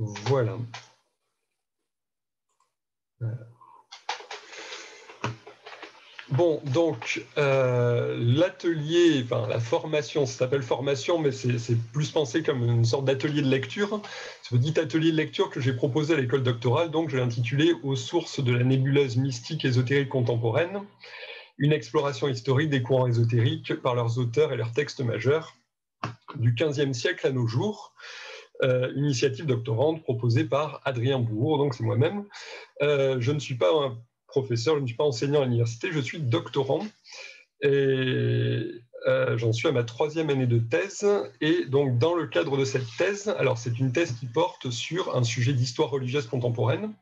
Voilà. Bon, donc, l'atelier, enfin, la formation, ça s'appelle formation, mais c'est plus pensé comme une sorte d'atelier de lecture. Ce petit atelier de lecture que j'ai proposé à l'école doctorale, donc je l'ai intitulé « Aux sources de la nébuleuse mystique ésotérique contemporaine, une exploration historique des courants ésotériques par leurs auteurs et leurs textes majeurs, du XVe siècle à nos jours ». Initiative doctorante proposée par Adrien Bourg, donc c'est moi-même. Je ne suis pas un professeur, je ne suis pas enseignant à l'université, je suis doctorant et j'en suis à ma 3e année de thèse. Et donc dans le cadre de cette thèse, alors c'est une thèse qui porte sur un sujet d'histoire religieuse contemporaine.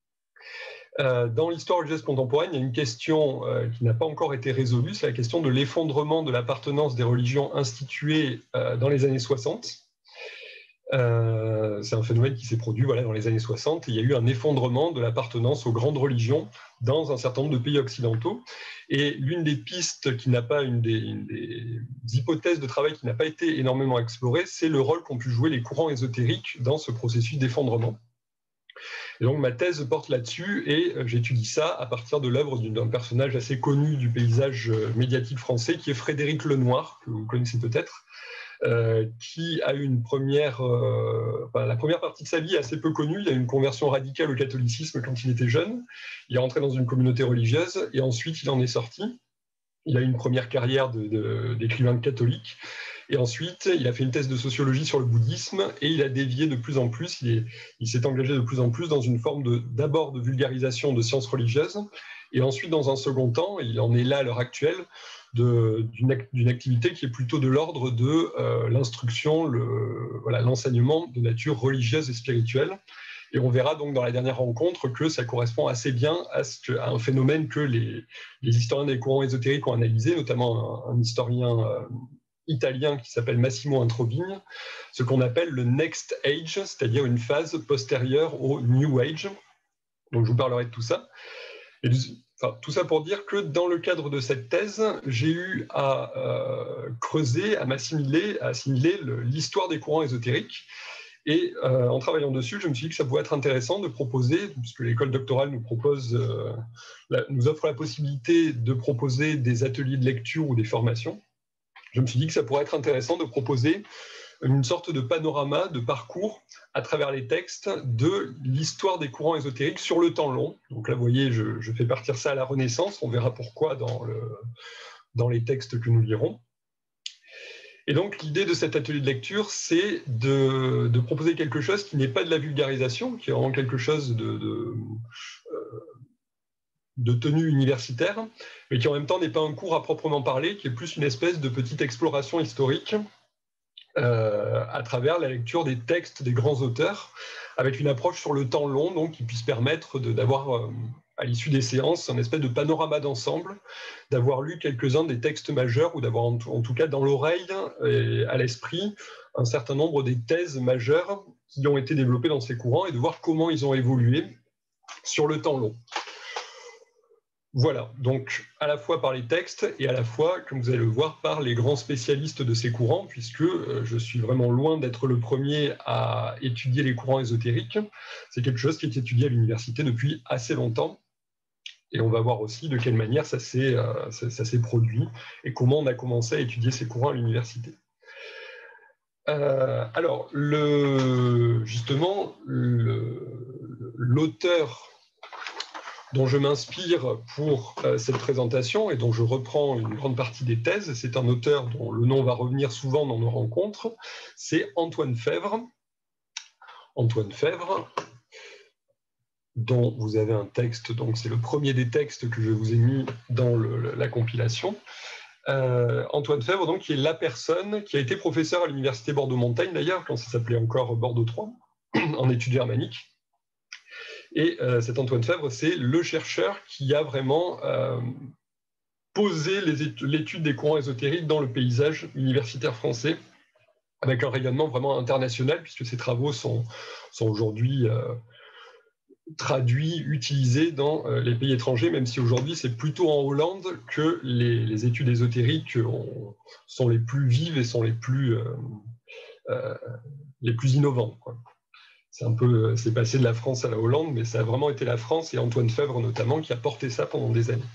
Dans l'histoire religieuse contemporaine, il y a une question qui n'a pas encore été résolue, c'est la question de l'effondrement de l'appartenance des religions instituées dans les années 60. C'est un phénomène qui s'est produit dans les années 60. Il y a eu un effondrement de l'appartenance aux grandes religions dans un certain nombre de pays occidentaux. Et l'une des pistes qui n'a pas, une des hypothèses de travail qui n'a pas été énormément explorée, c'est le rôle qu'ont pu jouer les courants ésotériques dans ce processus d'effondrement. Et donc ma thèse porte là-dessus et j'étudie ça à partir de l'œuvre d'un personnage assez connu du paysage médiatique français qui est Frédéric Lenoir, que vous connaissez peut-être. Qui a eu une la première partie de sa vie assez peu connue. Il a eu une conversion radicale au catholicisme quand il était jeune. Il est rentré dans une communauté religieuse et ensuite il en est sorti. Il a eu une première carrière d'écrivain catholique. Et ensuite, il a fait une thèse de sociologie sur le bouddhisme et il a dévié de plus en plus, il s'est engagé de plus en plus dans une forme d'abord de vulgarisation de sciences religieuses et ensuite, dans un second temps, il en est là à l'heure actuelle, d'une activité qui est plutôt de l'ordre de l'instruction, l'enseignement de nature religieuse et spirituelle. Et on verra donc dans la dernière rencontre que ça correspond assez bien à un phénomène que les historiens des courants ésotériques ont analysé, notamment un historien italien qui s'appelle Massimo Introvigne, ce qu'on appelle le Next Age, c'est-à-dire une phase postérieure au New Age. Donc je vous parlerai de tout ça. Et tout ça pour dire que dans le cadre de cette thèse, j'ai eu à creuser, à assimiler l'histoire des courants ésotériques. Et en travaillant dessus, je me suis dit que ça pouvait être intéressant de proposer, puisque l'école doctorale nous offre la possibilité de proposer des ateliers de lecture ou des formations. Je me suis dit que ça pourrait être intéressant de proposer une sorte de panorama, de parcours à travers les textes de l'histoire des courants ésotériques sur le temps long. Donc là, vous voyez, je fais partir ça à la Renaissance, on verra pourquoi dans les textes que nous lirons. Et donc l'idée de cet atelier de lecture, c'est de proposer quelque chose qui n'est pas de la vulgarisation, qui est vraiment quelque chose de tenue universitaire, mais qui en même temps n'est pas un cours à proprement parler, qui est plus une espèce de petite exploration historique à travers la lecture des textes des grands auteurs, avec une approche sur le temps long, donc qui puisse permettre d'avoir, à l'issue des séances, un espèce de panorama d'ensemble, d'avoir lu quelques-uns des textes majeurs, ou d'avoir en tout cas dans l'oreille et à l'esprit un certain nombre des thèses majeures qui ont été développées dans ces courants, et de voir comment ils ont évolué sur le temps long. Voilà, donc à la fois par les textes et à la fois, comme vous allez le voir, par les grands spécialistes de ces courants, puisque je suis vraiment loin d'être le premier à étudier les courants ésotériques. C'est quelque chose qui est étudié à l'université depuis assez longtemps. Et on va voir aussi de quelle manière ça s'est produit et comment on a commencé à étudier ces courants à l'université. Alors, justement, l'auteur dont je m'inspire pour cette présentation et dont je reprends une grande partie des thèses, c'est un auteur dont le nom va revenir souvent dans nos rencontres, c'est Antoine Fèvre. Antoine Fèvre, dont vous avez un texte, donc c'est le premier des textes que je vous ai mis dans la compilation. Antoine Fèvre, donc, qui est la personne qui a été professeur à l'université Bordeaux-Montaigne, d'ailleurs, quand ça s'appelait encore Bordeaux 3, en études germaniques. Et cet Antoine Fèvre, c'est le chercheur qui a vraiment posé l'étude des courants ésotériques dans le paysage universitaire français, avec un rayonnement vraiment international, puisque ses travaux sont aujourd'hui traduits, utilisés dans les pays étrangers, même si aujourd'hui c'est plutôt en Hollande que les études ésotériques sont les plus vives et sont les plus innovantes, quoi. c'est passé de la France à la Hollande, mais ça a vraiment été la France et Antoine Fèvre notamment qui a porté ça pendant des années.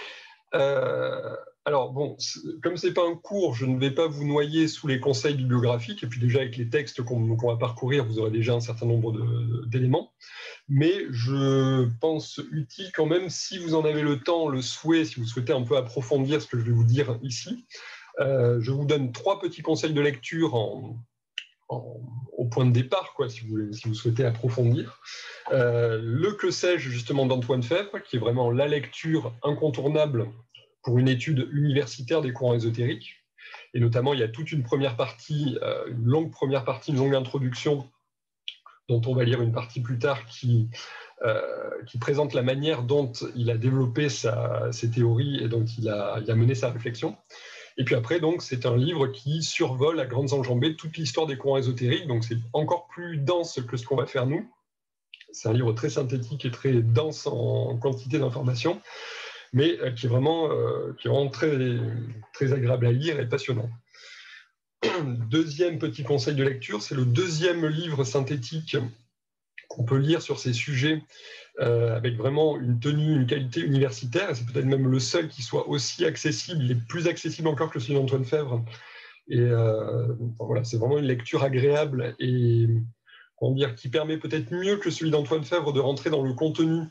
Alors bon, comme c'est pas un cours, je ne vais pas vous noyer sous les conseils bibliographiques, et puis déjà avec les textes qu'on va parcourir, vous aurez déjà un certain nombre d'éléments, mais je pense utile quand même, si vous en avez le temps, le souhait, si vous souhaitez un peu approfondir ce que je vais vous dire ici, je vous donne 3 petits conseils de lecture au point de départ, quoi, si vous souhaitez approfondir. Le Que sais-je, justement, d'Antoine Fèvre, qui est vraiment la lecture incontournable pour une étude universitaire des courants ésotériques. Et notamment, il y a toute une première partie, une longue première partie, une longue introduction, dont on va lire une partie plus tard, qui présente la manière dont il a développé ses théories et dont il a mené sa réflexion. Et puis après, donc, c'est un livre qui survole à grandes enjambées toute l'histoire des courants ésotériques, donc c'est encore plus dense que ce qu'on va faire nous. C'est un livre très synthétique et très dense en quantité d'informations, mais qui est vraiment très, très agréable à lire et passionnant. Deuxième petit conseil de lecture, c'est le 2e livre synthétique qu'on peut lire sur ces sujets, avec vraiment une tenue, une qualité universitaire, et c'est peut-être même le seul qui soit aussi accessible, il est plus accessible encore que celui d'Antoine Fèvre, et voilà, c'est vraiment une lecture agréable et comment dire, qui permet peut-être mieux que celui d'Antoine Fèvre de rentrer dans le contenu,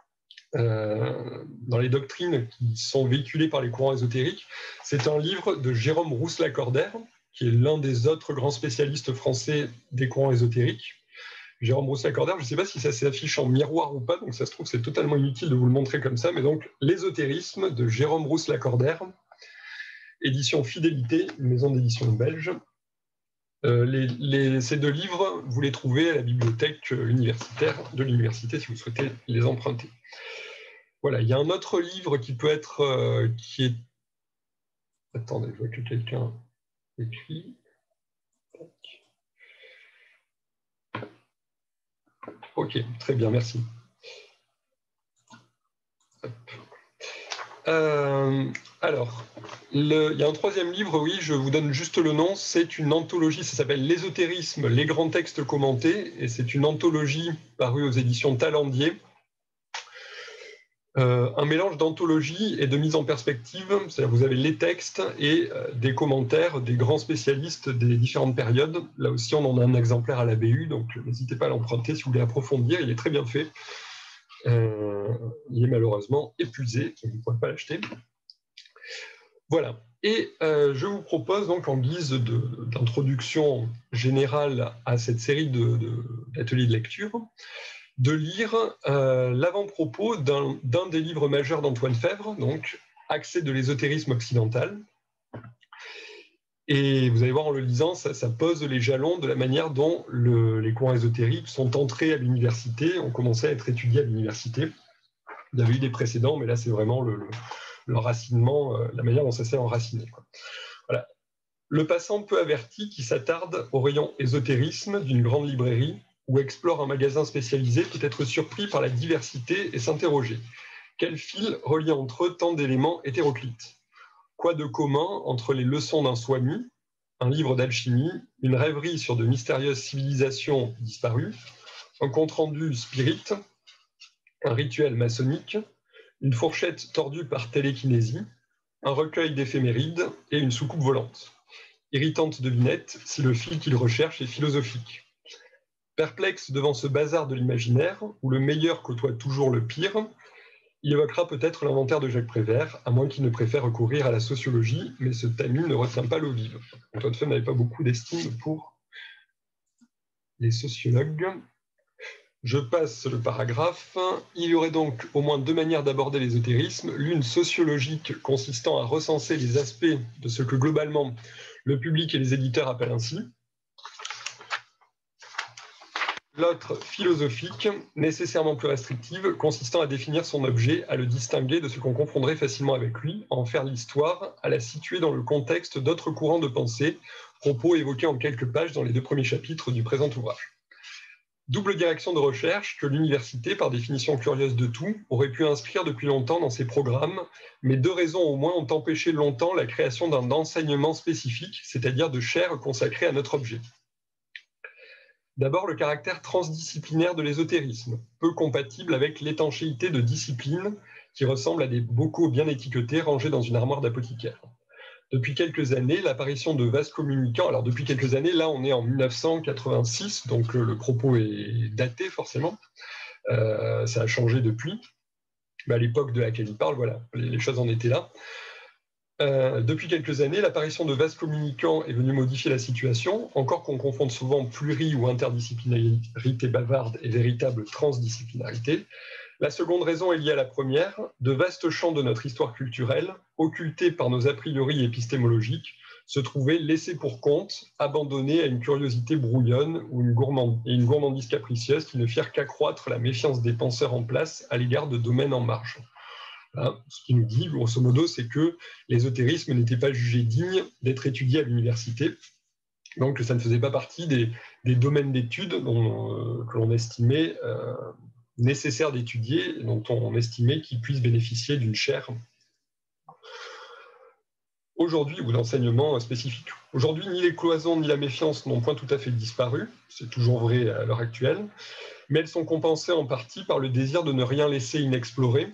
dans les doctrines qui sont véhiculées par les courants ésotériques. C'est un livre de Jérôme Rousse-Lacordaire, qui est l'un des autres grands spécialistes français des courants ésotériques. Jérôme Rousse-Lacordaire, je ne sais pas si ça s'affiche en miroir ou pas, donc ça se trouve c'est totalement inutile de vous le montrer comme ça, mais donc L'ésotérisme de Jérôme Rousse-Lacordaire, édition Fidélité, une maison d'édition belge. Ces 2 livres, vous les trouvez à la bibliothèque universitaire de l'université si vous souhaitez les emprunter. Voilà, il y a un autre livre qui peut être, qui est... Attendez, je vois que quelqu'un écrit. Ok, très bien, merci. Alors, il y a un 3e livre, oui, je vous donne juste le nom, c'est une anthologie, ça s'appelle L'ésotérisme, les grands textes commentés, et c'est une anthologie parue aux éditions Talendier. Un mélange d'anthologie et de mise en perspective, c'est-à-dire vous avez les textes et des commentaires des grands spécialistes des différentes périodes. Là aussi, on en a un exemplaire à la BU, donc n'hésitez pas à l'emprunter si vous voulez approfondir, il est très bien fait. Il est malheureusement épuisé, vous ne pourrez pas l'acheter. Voilà, et je vous propose donc en guise d'introduction générale à cette série d'ateliers de lecture, de lire l'avant-propos d'un des livres majeurs d'Antoine Fèvre, donc Accès de l'ésotérisme occidental. Et vous allez voir en le lisant, ça pose les jalons de la manière dont les courants ésotériques sont entrés à l'université, ont commencé à être étudiés à l'université. Il y avait eu des précédents, mais là c'est vraiment l'enracinement, la manière dont ça s'est enraciné, quoi. Voilà. Le passant peu averti qui s'attarde au rayon ésotérisme d'une grande librairie ou explore un magasin spécialisé peut être surpris par la diversité et s'interroger. Quel fil relie entre eux tant d'éléments hétéroclites? Quoi de commun entre les leçons d'un Swami, un livre d'alchimie, une rêverie sur de mystérieuses civilisations disparues, un compte-rendu spirit, un rituel maçonnique, une fourchette tordue par télékinésie, un recueil d'éphémérides et une soucoupe volante? Irritante devinette si le fil qu'il recherche est philosophique. Perplexe devant ce bazar de l'imaginaire, où le meilleur côtoie toujours le pire, il évoquera peut-être l'inventaire de Jacques Prévert, à moins qu'il ne préfère recourir à la sociologie, mais ce tamis ne retient pas l'eau vive. Antoine Fèvre n'avait pas beaucoup d'estime pour les sociologues. Je passe le paragraphe. Il y aurait donc au moins 2 manières d'aborder l'ésotérisme, l'une sociologique consistant à recenser les aspects de ce que globalement le public et les éditeurs appellent ainsi. L'autre philosophique, nécessairement plus restrictive, consistant à définir son objet, à le distinguer de ce qu'on confondrait facilement avec lui, à en faire l'histoire, à la situer dans le contexte d'autres courants de pensée, propos évoqués en quelques pages dans les 2 premiers chapitres du présent ouvrage. Double direction de recherche que l'université, par définition curieuse de tout, aurait pu inscrire depuis longtemps dans ses programmes, mais 2 raisons au moins ont empêché longtemps la création d'un enseignement spécifique, c'est-à-dire de chaires consacrées à notre objet. D'abord, le caractère transdisciplinaire de l'ésotérisme, peu compatible avec l'étanchéité de disciplines qui ressemblent à des bocaux bien étiquetés rangés dans une armoire d'apothicaire. Depuis quelques années, l'apparition de vases communicants, alors depuis quelques années, là on est en 1986, donc le propos est daté forcément, ça a changé depuis, mais à l'époque de laquelle il parle, voilà, les choses en étaient là. Depuis quelques années, l'apparition de vases communicants est venue modifier la situation, encore qu'on confonde souvent pluri- ou interdisciplinarité bavarde et véritable transdisciplinarité. La seconde raison est liée à la première. De vastes champs de notre histoire culturelle, occultés par nos a priori épistémologiques, se trouvaient laissés pour compte, abandonnés à une curiosité brouillonne ou une gourmandise capricieuse qui ne firent qu'accroître la méfiance des penseurs en place à l'égard de domaines en marge. Hein, ce qui nous dit, grosso modo, c'est que l'ésotérisme n'était pas jugé digne d'être étudié à l'université, donc ça ne faisait pas partie des domaines d'études que l'on estimait nécessaire d'étudier, dont on estimait qu'ils puissent bénéficier d'une chaire aujourd'hui ou d'enseignement spécifique. Aujourd'hui, ni les cloisons ni la méfiance n'ont point tout à fait disparu, c'est toujours vrai à l'heure actuelle, mais elles sont compensées en partie par le désir de ne rien laisser inexploré.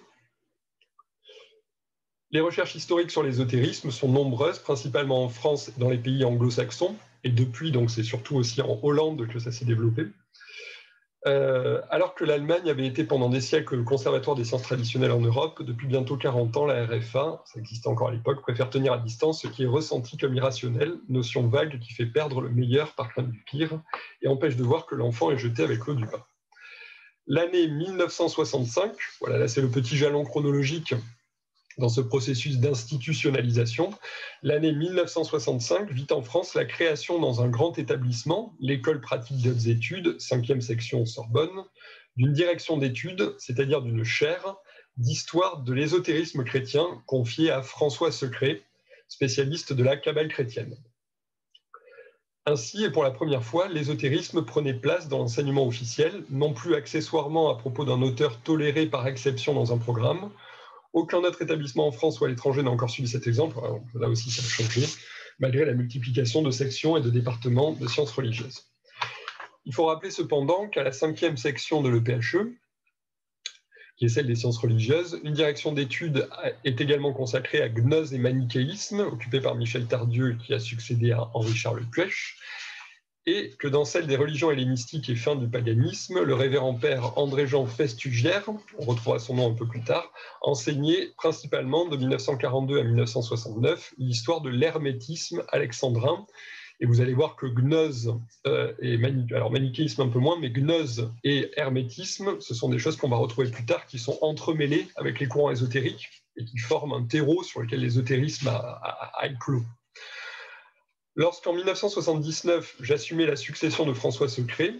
Les recherches historiques sur l'ésotérisme sont nombreuses, principalement en France et dans les pays anglo-saxons, et depuis, donc c'est surtout aussi en Hollande que ça s'est développé. Alors que l'Allemagne avait été pendant des siècles le conservatoire des sciences traditionnelles en Europe, depuis bientôt 40 ans, la RFA, ça existait encore à l'époque, préfère tenir à distance ce qui est ressenti comme irrationnel, notion vague qui fait perdre le meilleur par crainte du pire, et empêche de voir que l'enfant est jeté avec l'eau du bain. L'année 1965, voilà, là c'est le petit jalon chronologique dans ce processus d'institutionnalisation, l'année 1965 vit en France la création dans un grand établissement, l'École pratique des hautes études, 5e section Sorbonne, d'une direction d'études, c'est-à-dire d'une chaire d'histoire de l'ésotérisme chrétien confiée à François Secret, spécialiste de la Kabbale chrétienne. Ainsi, et pour la première fois, l'ésotérisme prenait place dans l'enseignement officiel, non plus accessoirement à propos d'un auteur toléré par exception dans un programme. Aucun autre établissement en France ou à l'étranger n'a encore suivi cet exemple. Alors, là aussi, ça a changé, malgré la multiplication de sections et de départements de sciences religieuses. Il faut rappeler cependant qu'à la 5e section de l'EPHE, qui est celle des sciences religieuses, une direction d'études est également consacrée à gnose et manichéisme, occupée par Michel Tardieu, qui a succédé à Henri-Charles Puech, et que dans celle des religions hellénistiques et fin du paganisme, le révérend père André-Jean Festugière, on retrouvera son nom un peu plus tard, enseignait principalement de 1942 à 1969 l'histoire de l'hermétisme alexandrin. Et vous allez voir que gnose et alors manichéisme un peu moins, mais gnose et hermétisme, ce sont des choses qu'on va retrouver plus tard, qui sont entremêlées avec les courants ésotériques et qui forment un terreau sur lequel l'ésotérisme a éclos. Lorsqu'en 1979, j'assumais la succession de François Secret,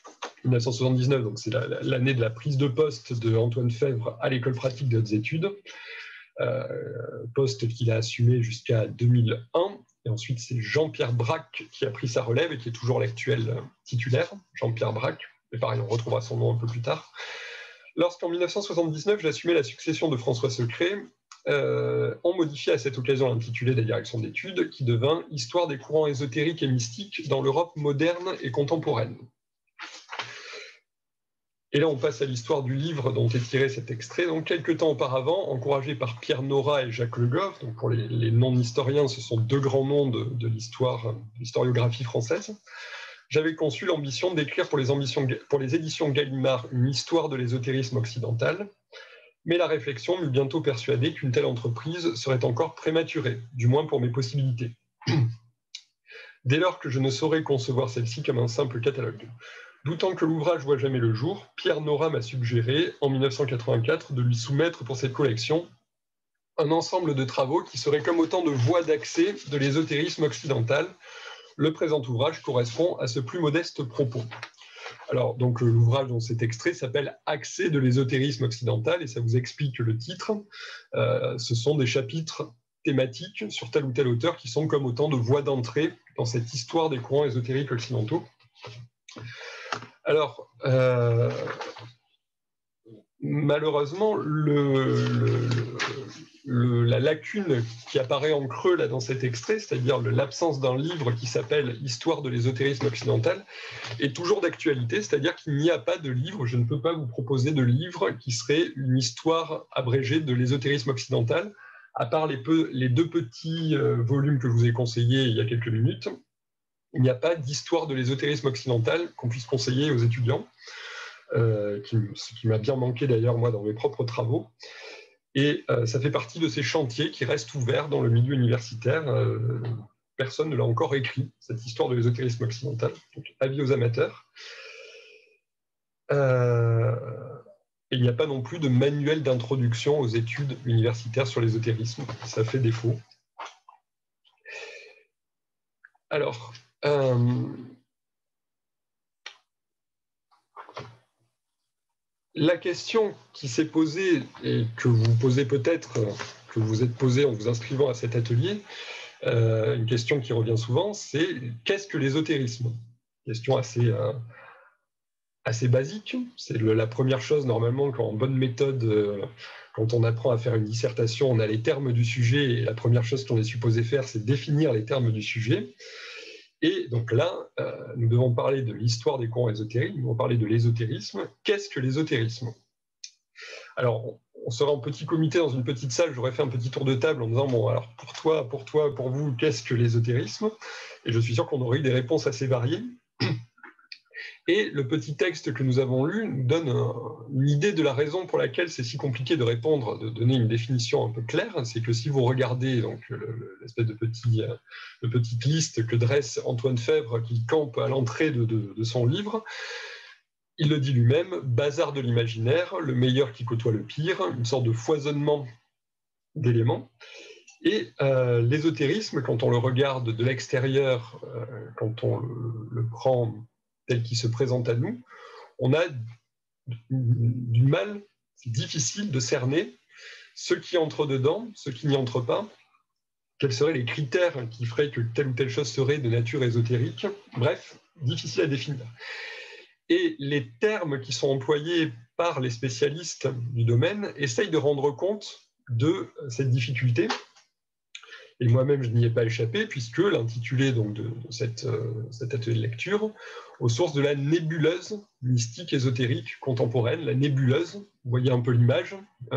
1979, donc c'est l'année de la prise de poste de Antoine Fèvre à l'École pratique des hautes études, poste qu'il a assumé jusqu'à 2001. Et ensuite, c'est Jean-Pierre Braque qui a pris sa relève et qui est toujours l'actuel titulaire, Jean-Pierre Braque. Mais pareil, on retrouvera son nom un peu plus tard. Lorsqu'en 1979, j'assumais la succession de François Secret, on modifia à cette occasion l'intitulé de la direction d'études qui devint « Histoire des courants ésotériques et mystiques dans l'Europe moderne et contemporaine ». Et là, on passe à l'histoire du livre dont est tiré cet extrait. Donc, quelques temps auparavant, encouragé par Pierre Nora et Jacques Le Goff, donc pour les non-historiens, ce sont deux grands noms de l'historiographie française, j'avais conçu l'ambition d'écrire pour les éditions Gallimard une histoire de l'ésotérisme occidental, mais la réflexion m'eut bientôt persuadé qu'une telle entreprise serait encore prématurée, du moins pour mes possibilités. Dès lors que je ne saurais concevoir celle-ci comme un simple catalogue. Doutant que l'ouvrage voit jamais le jour, Pierre Nora m'a suggéré, en 1984, de lui soumettre pour cette collection un ensemble de travaux qui seraient comme autant de voies d'accès de l'ésotérisme occidental. Le présent ouvrage correspond à ce plus modeste propos. Alors, donc, l'ouvrage dont cet extrait s'appelle « Accès de l'ésotérisme occidental » et ça vous explique le titre. Ce sont des chapitres thématiques sur tel ou tel auteur qui sont comme autant de voies d'entrée dans cette histoire des courants ésotériques occidentaux. Alors, malheureusement, la lacune qui apparaît en creux là, dans cet extrait, c'est-à-dire l'absence d'un livre qui s'appelle « Histoire de l'ésotérisme occidental », est toujours d'actualité, c'est-à-dire qu'il n'y a pas de livre, je ne peux pas vous proposer de livre qui serait une histoire abrégée de l'ésotérisme occidental, à part les deux petits volumes que je vous ai conseillés il y a quelques minutes. Il n'y a pas d'histoire de l'ésotérisme occidental qu'on puisse conseiller aux étudiants, ce qui m'a bien manqué d'ailleurs moi dans mes propres travaux. Et ça fait partie de ces chantiers qui restent ouverts dans le milieu universitaire. Personne ne l'a encore écrit, cette histoire de l'ésotérisme occidental. Donc, avis aux amateurs. Et il n'y a pas non plus de manuel d'introduction aux études universitaires sur l'ésotérisme. Ça fait défaut. Alors, la question qui s'est posée et que vous posez peut-être, que vous êtes posée en vous inscrivant à cet atelier, une question qui revient souvent, c'est qu'est-ce que l'ésotérisme? Question assez basique. C'est la première chose normalement qu'en bonne méthode, quand on apprend à faire une dissertation, on a les termes du sujet et la première chose qu'on est supposé faire, c'est définir les termes du sujet. Et donc là, nous devons parler de l'histoire des courants ésotériques, nous devons parler de l'ésotérisme. Qu'est-ce que l'ésotérisme? Alors, on sera en petit comité dans une petite salle, j'aurais fait un petit tour de table en disant, bon, alors pour toi, pour vous, qu'est-ce que l'ésotérisme? Et je suis sûr qu'on aurait eu des réponses assez variées. Et le petit texte que nous avons lu nous donne une idée de la raison pour laquelle c'est si compliqué de répondre, de donner une définition un peu claire. C'est que si vous regardez donc l'espèce de petite liste que dresse Antoine Febvre qui campe à l'entrée de son livre, il le dit lui-même, bazar de l'imaginaire, le meilleur qui côtoie le pire, une sorte de foisonnement d'éléments. Et l'ésotérisme, quand on le regarde de l'extérieur, quand on le prend tel qu'il se présente à nous, on a du mal, c'est difficile de cerner ce qui entre dedans, ce qui n'y entre pas, quels seraient les critères qui feraient que telle ou telle chose serait de nature ésotérique. Bref, difficile à définir. Et les termes qui sont employés par les spécialistes du domaine essayent de rendre compte de cette difficulté. Et moi-même, je n'y ai pas échappé, puisque l'intitulé donc, de cet atelier de lecture, aux sources de la nébuleuse mystique ésotérique contemporaine, la nébuleuse, vous voyez un peu l'image,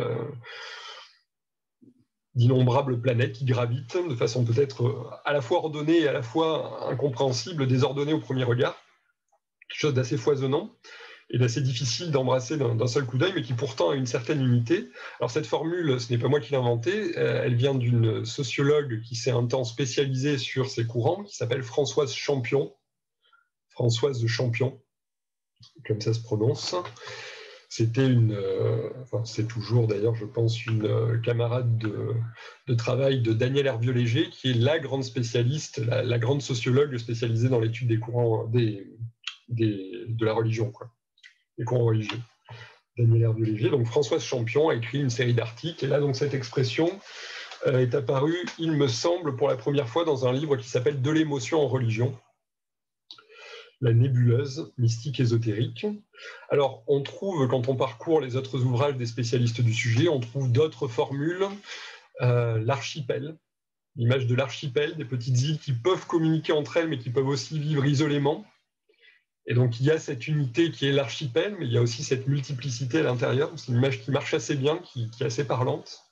d'innombrables planètes qui gravitent de façon peut-être à la fois ordonnée et à la fois incompréhensible, désordonnée au premier regard, quelque chose d'assez foisonnant et d'assez difficile d'embrasser d'un seul coup d'œil, mais qui pourtant a une certaine unité. Alors cette formule, ce n'est pas moi qui l'ai inventée, elle vient d'une sociologue qui s'est un temps spécialisée sur ces courants, qui s'appelle Françoise Champion, Françoise de Champion, comme ça se prononce. C'était c'est toujours d'ailleurs, je pense, une camarade de travail de Daniel Hervieux-Léger, qui est la grande spécialiste, la grande sociologue spécialisée dans l'étude des courants de la religion, quoi. Les courants religieux. Daniel Hervieux-Léger. Donc Françoise Champion a écrit une série d'articles, et là donc cette expression est apparue, il me semble, pour la première fois dans un livre qui s'appelle « De l'émotion en religion », la nébuleuse mystique ésotérique. Alors on trouve, quand on parcourt les autres ouvrages des spécialistes du sujet, on trouve d'autres formules, l'archipel, l'image de l'archipel, des petites îles qui peuvent communiquer entre elles, mais qui peuvent aussi vivre isolément. Et donc, il y a cette unité qui est l'archipel, mais il y a aussi cette multiplicité à l'intérieur. C'est une image qui marche assez bien, qui est assez parlante.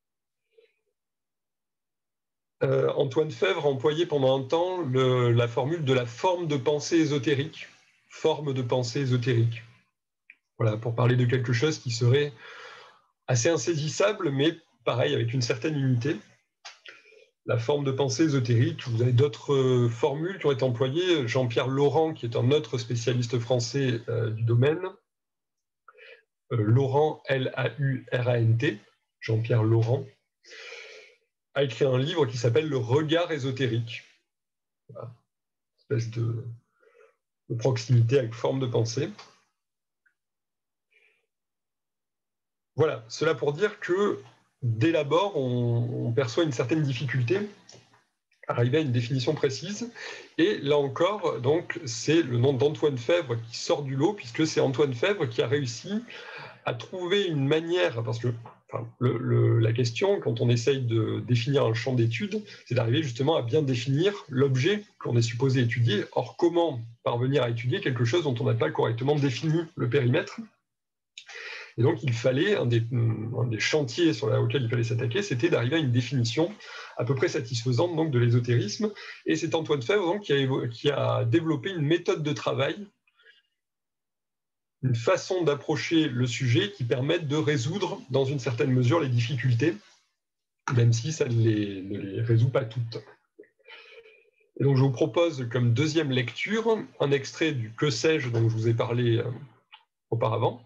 Antoine Febvre a employé pendant un temps la formule de la forme de pensée ésotérique. Forme de pensée ésotérique. Voilà, pour parler de quelque chose qui serait assez insaisissable, mais pareil, avec une certaine unité. La forme de pensée ésotérique. Vous avez d'autres formules qui ont été employées. Jean-Pierre Laurent, qui est un autre spécialiste français du domaine. Laurent, L-A-U-R-A-N-T, Jean-Pierre Laurent, a écrit un livre qui s'appelle « Le regard ésotérique ». Voilà. Une espèce de proximité avec forme de pensée. Voilà, cela pour dire que dès l'abord, on perçoit une certaine difficulté à arriver à une définition précise. Et là encore, donc, c'est le nom d'Antoine Febvre qui sort du lot, puisque c'est Antoine Febvre qui a réussi à trouver une manière, parce que la question, quand on essaye de définir un champ d'étude, c'est d'arriver justement à bien définir l'objet qu'on est supposé étudier. Or, comment parvenir à étudier quelque chose dont on n'a pas correctement défini le périmètre? Et donc, il fallait, un des chantiers auxquels il fallait s'attaquer, c'était d'arriver à une définition à peu près satisfaisante donc, de l'ésotérisme. Et c'est Antoine Febvre donc, qui a développé une méthode de travail, une façon d'approcher le sujet qui permette de résoudre, dans une certaine mesure, les difficultés, même si ça ne les résout pas toutes. Et donc, je vous propose comme deuxième lecture un extrait du Que sais-je dont je vous ai parlé auparavant.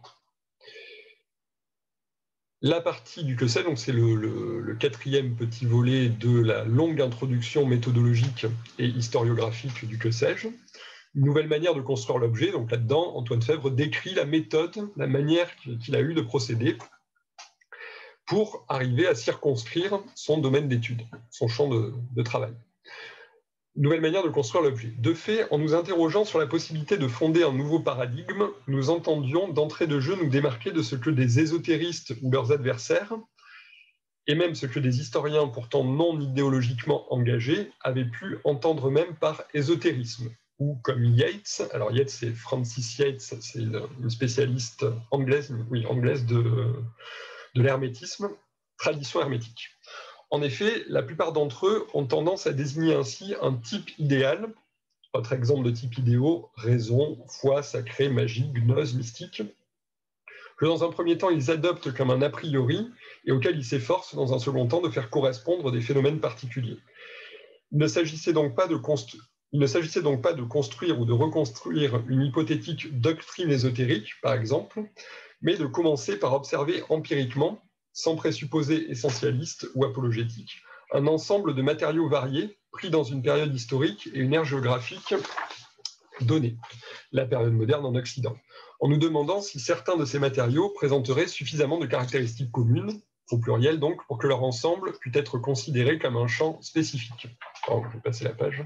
La partie du Que sais-je, donc c'est le quatrième petit volet de la longue introduction méthodologique et historiographique du Que sais-je. Une nouvelle manière de construire l'objet. Donc là-dedans, Antoine Febvre décrit la méthode, la manière qu'il a eu de procéder pour arriver à circonscrire son domaine d'étude, son champ de travail. Nouvelle manière de construire l'objet. De fait, en nous interrogeant sur la possibilité de fonder un nouveau paradigme, nous entendions d'entrée de jeu nous démarquer de ce que des ésotéristes ou leurs adversaires, et même ce que des historiens pourtant non idéologiquement engagés avaient pu entendre même par ésotérisme, ou comme Yates, alors Yates c'est Francis Yates, c'est une spécialiste anglaise de l'hermétisme, tradition hermétique. En effet, la plupart d'entre eux ont tendance à désigner ainsi un type idéal. Autre exemple de type idéaux, raison, foi, sacré, magie, gnose, mystique, que dans un premier temps ils adoptent comme un a priori et auquel ils s'efforcent dans un second temps de faire correspondre des phénomènes particuliers. Il ne s'agissait donc pas de construire ou de reconstruire une hypothétique doctrine ésotérique, par exemple, mais de commencer par observer empiriquement, sans présupposés essentialistes ou apologétiques, un ensemble de matériaux variés pris dans une période historique et une ère géographique donnée, la période moderne en Occident, en nous demandant si certains de ces matériaux présenteraient suffisamment de caractéristiques communes, au pluriel donc, pour que leur ensemble puisse être considéré comme un champ spécifique. Alors, je vais passer la page.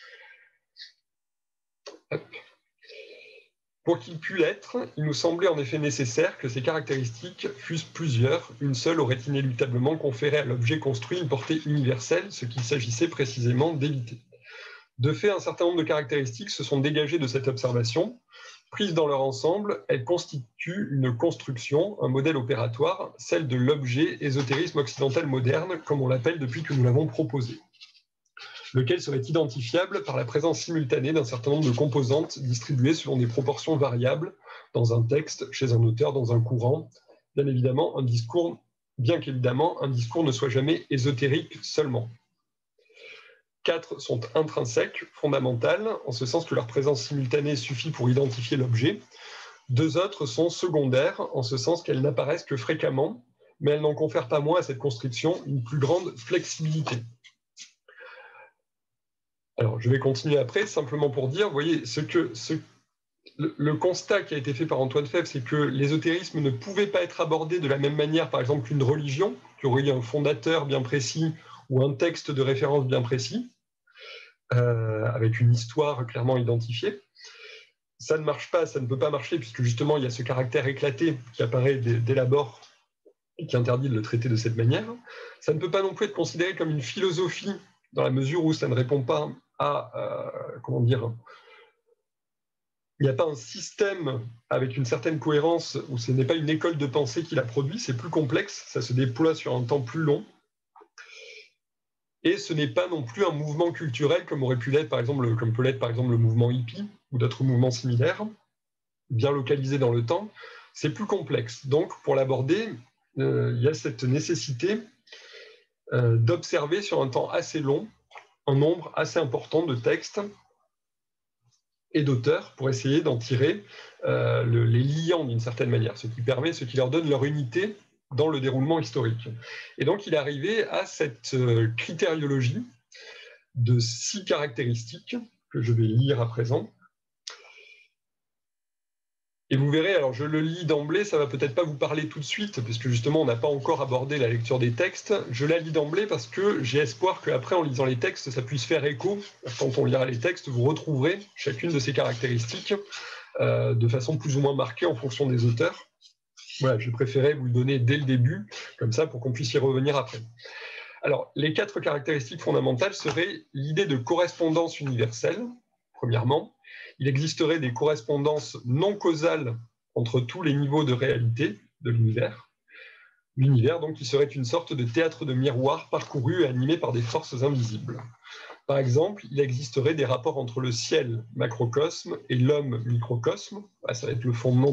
Hop. Pour qu'il pût l'être, il nous semblait en effet nécessaire que ces caractéristiques fussent plusieurs. Une seule aurait inéluctablement conféré à l'objet construit une portée universelle, ce qu'il s'agissait précisément d'éviter. De fait, un certain nombre de caractéristiques se sont dégagées de cette observation. Prises dans leur ensemble, elles constituent une construction, un modèle opératoire, celle de l'objet ésotérisme occidental moderne, comme on l'appelle depuis que nous l'avons proposé, lequel serait identifiable par la présence simultanée d'un certain nombre de composantes distribuées selon des proportions variables dans un texte, chez un auteur, dans un courant. Bien qu'évidemment, un discours ne soit jamais ésotérique seulement. 4 sont intrinsèques, fondamentales, en ce sens que leur présence simultanée suffit pour identifier l'objet. 2 autres sont secondaires, en ce sens qu'elles n'apparaissent que fréquemment, mais elles n'en confèrent pas moins à cette construction une plus grande flexibilité. Alors, je vais continuer après, simplement pour dire, vous voyez, le constat qui a été fait par Antoine Febvre, c'est que l'ésotérisme ne pouvait pas être abordé de la même manière, par exemple, qu'une religion, qui aurait eu un fondateur bien précis ou un texte de référence bien précis, avec une histoire clairement identifiée. Ça ne marche pas, ça ne peut pas marcher, puisque justement, il y a ce caractère éclaté qui apparaît dès l'abord et qui interdit de le traiter de cette manière. Ça ne peut pas non plus être considéré comme une philosophie, dans la mesure où ça ne répond pas à, il n'y a pas un système avec une certaine cohérence, où ce n'est pas une école de pensée qui la produit, c'est plus complexe, ça se déploie sur un temps plus long. Et ce n'est pas non plus un mouvement culturel comme aurait pu l'être, comme peut l'être par exemple le mouvement hippie ou d'autres mouvements similaires, bien localisés dans le temps. C'est plus complexe. Donc, pour l'aborder, il y a cette nécessité d'observer sur un temps assez long un nombre assez important de textes et d'auteurs pour essayer d'en tirer les liants d'une certaine manière, ce qui leur donne leur unité dans le déroulement historique. Et donc, il est arrivé à cette critériologie de 6 caractéristiques que je vais lire à présent. Et vous verrez, alors je le lis d'emblée, ça va peut-être pas vous parler tout de suite, puisque justement on n'a pas encore abordé la lecture des textes. Je la lis d'emblée parce que j'ai espoir qu'après, en lisant les textes, ça puisse faire écho. Quand on lira les textes, vous retrouverez chacune de ces caractéristiques de façon plus ou moins marquée en fonction des auteurs. Voilà, je préférais vous le donner dès le début, comme ça, pour qu'on puisse y revenir après. Alors, les 4 caractéristiques fondamentales seraient l'idée de correspondance universelle, premièrement. Il existerait des correspondances non causales entre tous les niveaux de réalité de l'univers. L'univers, donc, qui serait une sorte de théâtre de miroir parcouru et animé par des forces invisibles. Par exemple, il existerait des rapports entre le ciel macrocosme et l'homme microcosme. Ça va être le fondement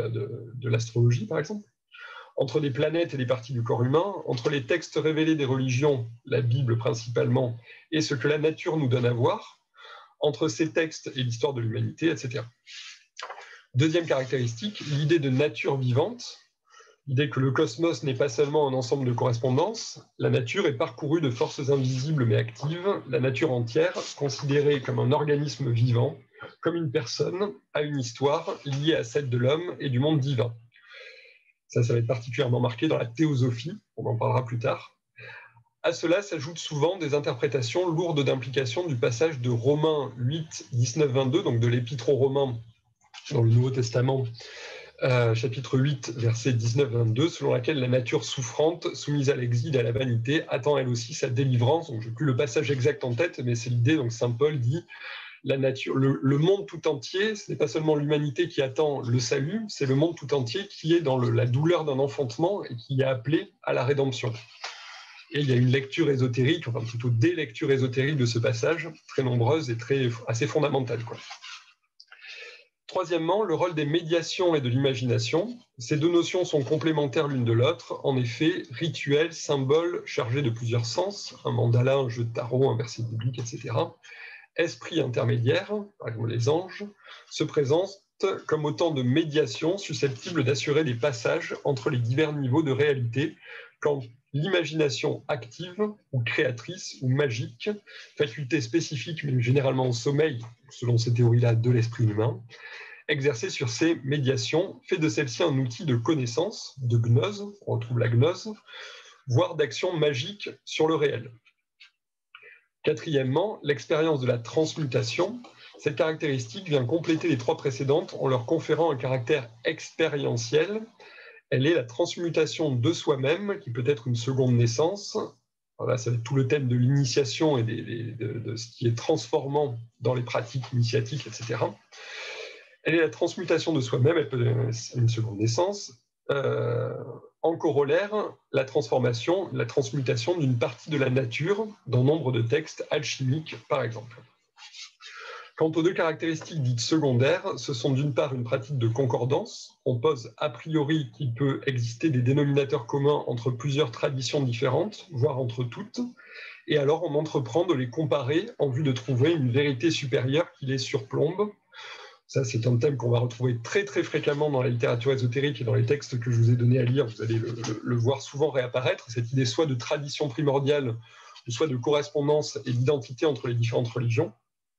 de l'astrologie, par exemple. Entre des planètes et des parties du corps humain, entre les textes révélés des religions, la Bible principalement, et ce que la nature nous donne à voir, entre ces textes et l'histoire de l'humanité, etc. Deuxième caractéristique, l'idée de nature vivante, l'idée que le cosmos n'est pas seulement un ensemble de correspondances, la nature est parcourue de forces invisibles mais actives, la nature entière, considérée comme un organisme vivant, comme une personne, a une histoire liée à celle de l'homme et du monde divin. Ça va être particulièrement marqué dans la théosophie, on en parlera plus tard. À cela s'ajoutent souvent des interprétations lourdes d'implications du passage de Romains 8, 19, 22, donc de l'Épître aux Romains dans le Nouveau Testament, chapitre 8, verset 19-22, selon laquelle la nature souffrante, soumise à l'exil et à la vanité, attend elle aussi sa délivrance. Donc, je n'ai plus le passage exact en tête, mais c'est l'idée. Donc, saint Paul dit la nature, le monde tout entier, ce n'est pas seulement l'humanité qui attend le salut, c'est le monde tout entier qui est dans la douleur d'un enfantement et qui est appelé à la rédemption. Et il y a une lecture ésotérique, enfin plutôt des lectures ésotériques de ce passage, très nombreuses et assez fondamentales, quoi. Troisièmement, le rôle des médiations et de l'imagination. Ces 2 notions sont complémentaires l'une de l'autre. En effet, rituel, symbole, chargé de plusieurs sens, un mandala, un jeu de tarot, un verset biblique, etc., esprit intermédiaire, par exemple les anges, se présentent comme autant de médiations susceptibles d'assurer des passages entre les divers niveaux de réalité, quand l'imagination active ou créatrice ou magique, faculté spécifique mais généralement au sommeil, selon ces théories-là, de l'esprit humain, exercée sur ces médiations, fait de celle-ci un outil de connaissance, de gnose, on retrouve la gnose, voire d'action magique sur le réel. Quatrièmement, l'expérience de la transmutation. Cette caractéristique vient compléter les 3 précédentes en leur conférant un caractère expérientiel. Elle est la transmutation de soi-même, qui peut être une seconde naissance. Alors là, ça va être tout le thème de l'initiation et de ce qui est transformant dans les pratiques initiatiques, etc. Elle est la transmutation de soi-même, elle peut être une seconde naissance. En corollaire, la transformation, la transmutation d'une partie de la nature dans nombre de textes alchimiques, par exemple. Quant aux 2 caractéristiques dites secondaires, ce sont d'une part une pratique de concordance. On pose a priori qu'il peut exister des dénominateurs communs entre plusieurs traditions différentes, voire entre toutes, et alors on entreprend de les comparer en vue de trouver une vérité supérieure qui les surplombe. Ça, c'est un thème qu'on va retrouver très très fréquemment dans la littérature ésotérique et dans les textes que je vous ai donnés à lire. Vous allez le voir souvent réapparaître, cette idée soit de tradition primordiale, ou soit de correspondance et d'identité entre les différentes religions.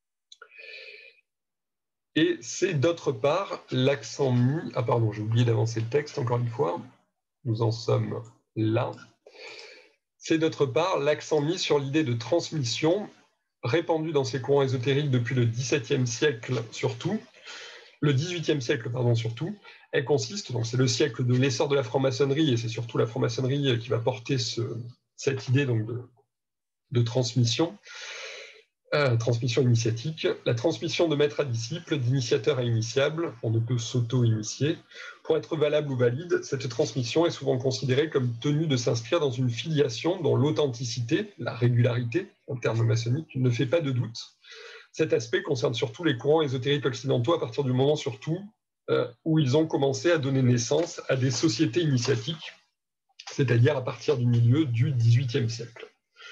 Et c'est d'autre part l'accent mis... Ah pardon, j'ai oublié d'avancer le texte encore une fois. Nous en sommes là. C'est d'autre part l'accent mis sur l'idée de transmission, répandue dans ces courants ésotériques depuis le XVIIe siècle surtout, le XVIIIe siècle, pardon, surtout. Elle consiste, donc c'est le siècle de l'essor de la franc-maçonnerie, et c'est surtout la franc-maçonnerie qui va porter cette idée donc, de transmission, transmission initiatique. La transmission de maître à disciple, d'initiateur à initiable, on ne peut s'auto-initier. Pour être valable ou valide, cette transmission est souvent considérée comme tenue de s'inscrire dans une filiation dont l'authenticité, la régularité, en termes maçonniques, ne fait pas de doute. Cet aspect concerne surtout les courants ésotériques occidentaux à partir du moment surtout où ils ont commencé à donner naissance à des sociétés initiatiques, c'est-à-dire à partir du milieu du XVIIIe siècle.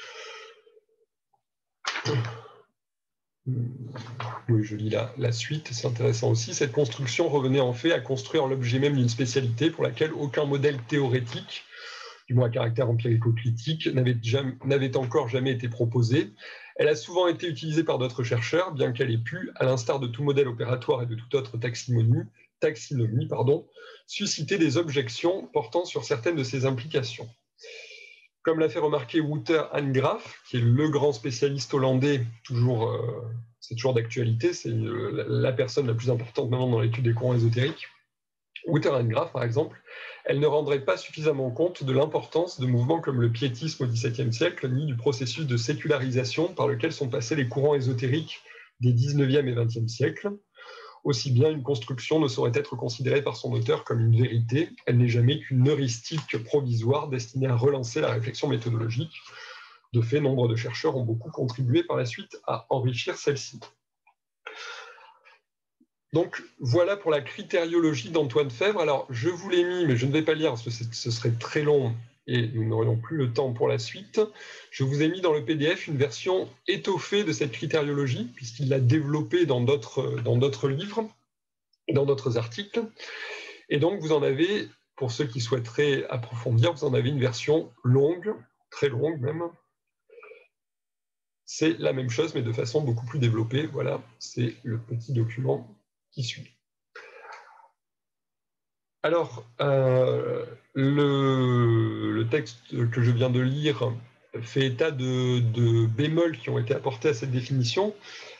Oui, je lis la suite, c'est intéressant aussi. Cette construction revenait en fait à construire l'objet même d'une spécialité pour laquelle aucun modèle théorétique, du moins à caractère empirico-critique, n'avait encore jamais été proposé. Elle a souvent été utilisée par d'autres chercheurs, bien qu'elle ait pu, à l'instar de tout modèle opératoire et de toute autre taxinomie, susciter des objections portant sur certaines de ses implications. Comme l'a fait remarquer Wouter Hanegraaff, qui est le grand spécialiste hollandais, c'est toujours d'actualité, c'est la personne la plus importante maintenant dans l'étude des courants ésotériques, Wouter Hanegraaff, par exemple, elle ne rendrait pas suffisamment compte de l'importance de mouvements comme le piétisme au XVIIe siècle, ni du processus de sécularisation par lequel sont passés les courants ésotériques des XIXe et XXe siècles. Aussi bien, une construction ne saurait être considérée par son auteur comme une vérité, elle n'est jamais qu'une heuristique provisoire destinée à relancer la réflexion méthodologique. De fait, nombre de chercheurs ont beaucoup contribué par la suite à enrichir celle-ci. Donc voilà pour la critériologie d'Antoine Febvre. Alors je vous l'ai mis, mais je ne vais pas lire parce que ce serait très long et nous n'aurions plus le temps pour la suite. Je vous ai mis dans le PDF une version étoffée de cette critériologie, puisqu'il l'a développée dans d'autres livres, dans d'autres articles. Et donc vous en avez, pour ceux qui souhaiteraient approfondir, vous en avez une version longue, très longue même. C'est la même chose, mais de façon beaucoup plus développée. Voilà, c'est le petit document qui suit. Alors, le texte que je viens de lire fait état de bémols qui ont été apportés à cette définition.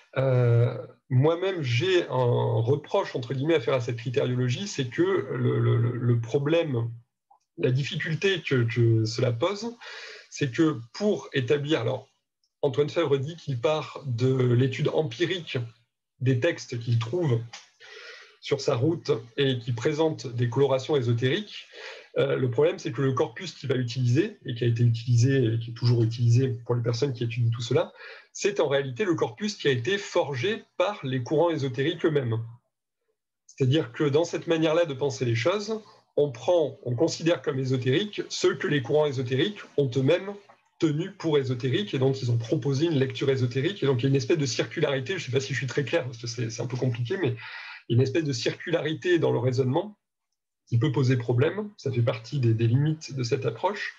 Moi-même, j'ai un reproche, entre guillemets, à faire à cette critériologie, c'est que le problème, la difficulté que cela pose, c'est que pour établir... Alors, Antoine Febvre dit qu'il part de l'étude empirique des textes qu'il trouve sur sa route et qui présente des colorations ésotériques. Le problème, c'est que le corpus qu'il va utiliser, et qui a été utilisé, et qui est toujours utilisé pour les personnes qui étudient tout cela, c'est en réalité le corpus qui a été forgé par les courants ésotériques eux-mêmes. C'est-à-dire que dans cette manière-là de penser les choses, on considère comme ésotériques ceux que les courants ésotériques ont eux-mêmes tenus pour ésotériques, et donc ils ont proposé une lecture ésotérique, et donc il y a une espèce de circularité, je ne sais pas si je suis très clair, parce que c'est un peu compliqué, mais il y a une espèce de circularité dans le raisonnement qui peut poser problème, ça fait partie des limites de cette approche.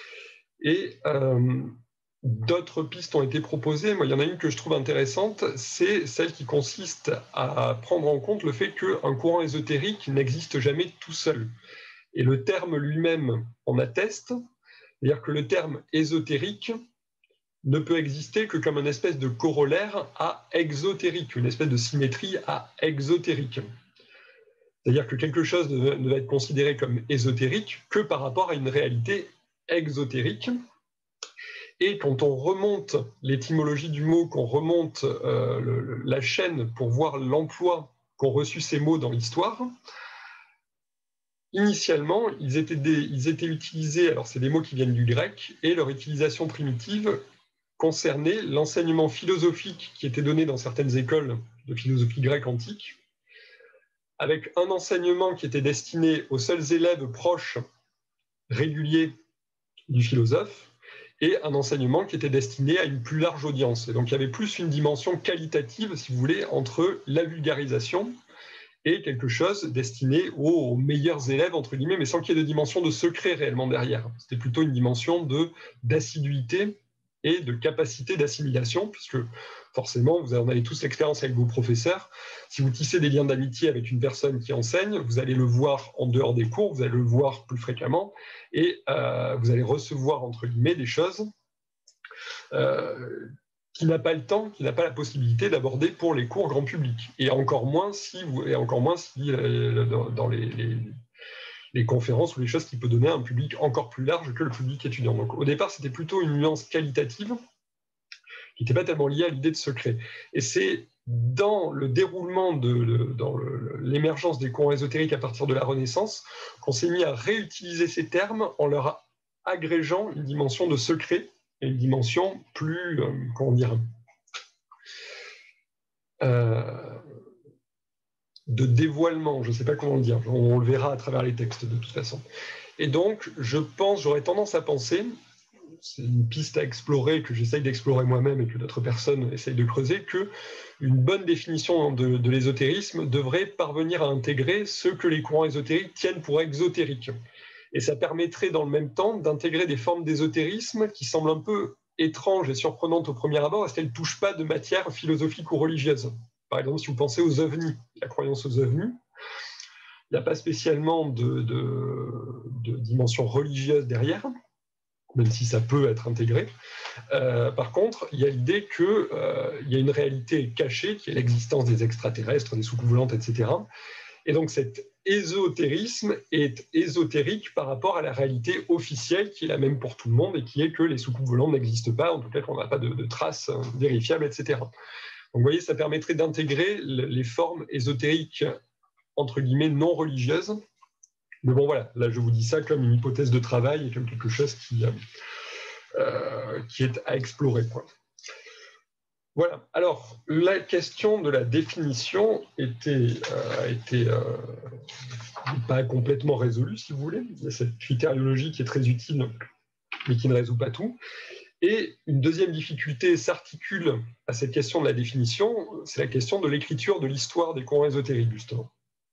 Et d'autres pistes ont été proposées. Moi, il y en a une que je trouve intéressante, c'est celle qui consiste à prendre en compte le fait qu'un courant ésotérique n'existe jamais tout seul. Et le terme lui-même en atteste, c'est-à-dire que le terme ésotérique ne peut exister que comme une espèce de corollaire à exotérique, une espèce de symétrie à exotérique. C'est-à-dire que quelque chose ne va être considéré comme ésotérique que par rapport à une réalité exotérique. Et quand on remonte l'étymologie du mot, qu'on remonte la chaîne pour voir l'emploi qu'ont reçu ces mots dans l'histoire, initialement, ils étaient utilisés, alors c'est des mots qui viennent du grec, et leur utilisation primitive concernait l'enseignement philosophique qui était donné dans certaines écoles de philosophie grecque antique, avec un enseignement qui était destiné aux seuls élèves proches, réguliers du philosophe, et un enseignement qui était destiné à une plus large audience. Et donc il y avait plus une dimension qualitative, si vous voulez, entre la vulgarisation et quelque chose destiné aux meilleurs élèves, entre guillemets, mais sans qu'il y ait de dimension de secret réellement derrière. C'était plutôt une dimension d'assiduité et de capacité d'assimilation, puisque forcément, vous en avez tous l'expérience avec vos professeurs. Si vous tissez des liens d'amitié avec une personne qui enseigne, vous allez le voir en dehors des cours, vous allez le voir plus fréquemment, et vous allez recevoir, entre guillemets, des choses qui n'a pas le temps, qui n'a pas la possibilité d'aborder pour les cours grand public. Et encore moins si dans les conférences ou les choses qui peuvent donner un public encore plus large que le public étudiant. Donc au départ, c'était plutôt une nuance qualitative qui n'était pas tellement liée à l'idée de secret. Et c'est dans le déroulement dans l'émergence des courants ésotériques à partir de la Renaissance qu'on s'est mis à réutiliser ces termes en leur agrégeant une dimension de secret et une dimension plus, comment dire, de dévoilement, je ne sais pas comment le dire, on le verra à travers les textes de toute façon. Et donc, j'aurais tendance à penser, c'est une piste à explorer, que j'essaye d'explorer moi-même et que d'autres personnes essayent de creuser, qu'une bonne définition de l'ésotérisme devrait parvenir à intégrer ce que les courants ésotériques tiennent pour exotérique. Et ça permettrait dans le même temps d'intégrer des formes d'ésotérisme qui semblent un peu étranges et surprenantes au premier abord, parce qu'elles ne touchent pas de matière philosophique ou religieuse. Par exemple, si vous pensez aux ovnis, la croyance aux ovnis, il n'y a pas spécialement de dimension religieuse derrière, même si ça peut être intégré. Par contre, il y a l'idée qu'il y a une réalité cachée, qui est l'existence des extraterrestres, des soucoupes volantes, etc., Et donc cet ésotérisme est ésotérique par rapport à la réalité officielle qui est la même pour tout le monde et qui est que les soucoupes volantes n'existent pas, en tout cas qu'on n'a pas de traces vérifiables, etc. Donc vous voyez, ça permettrait d'intégrer les formes ésotériques entre guillemets non religieuses. Mais bon voilà, là je vous dis ça comme une hypothèse de travail et comme quelque chose qui est à explorer, quoi. Voilà. Alors, la question de la définition était pas complètement résolue, si vous voulez. Il y a cette critériologie qui est très utile, mais qui ne résout pas tout. Et une deuxième difficulté s'articule à cette question de la définition, c'est la question de l'écriture de l'histoire des courants ésotériques, justement.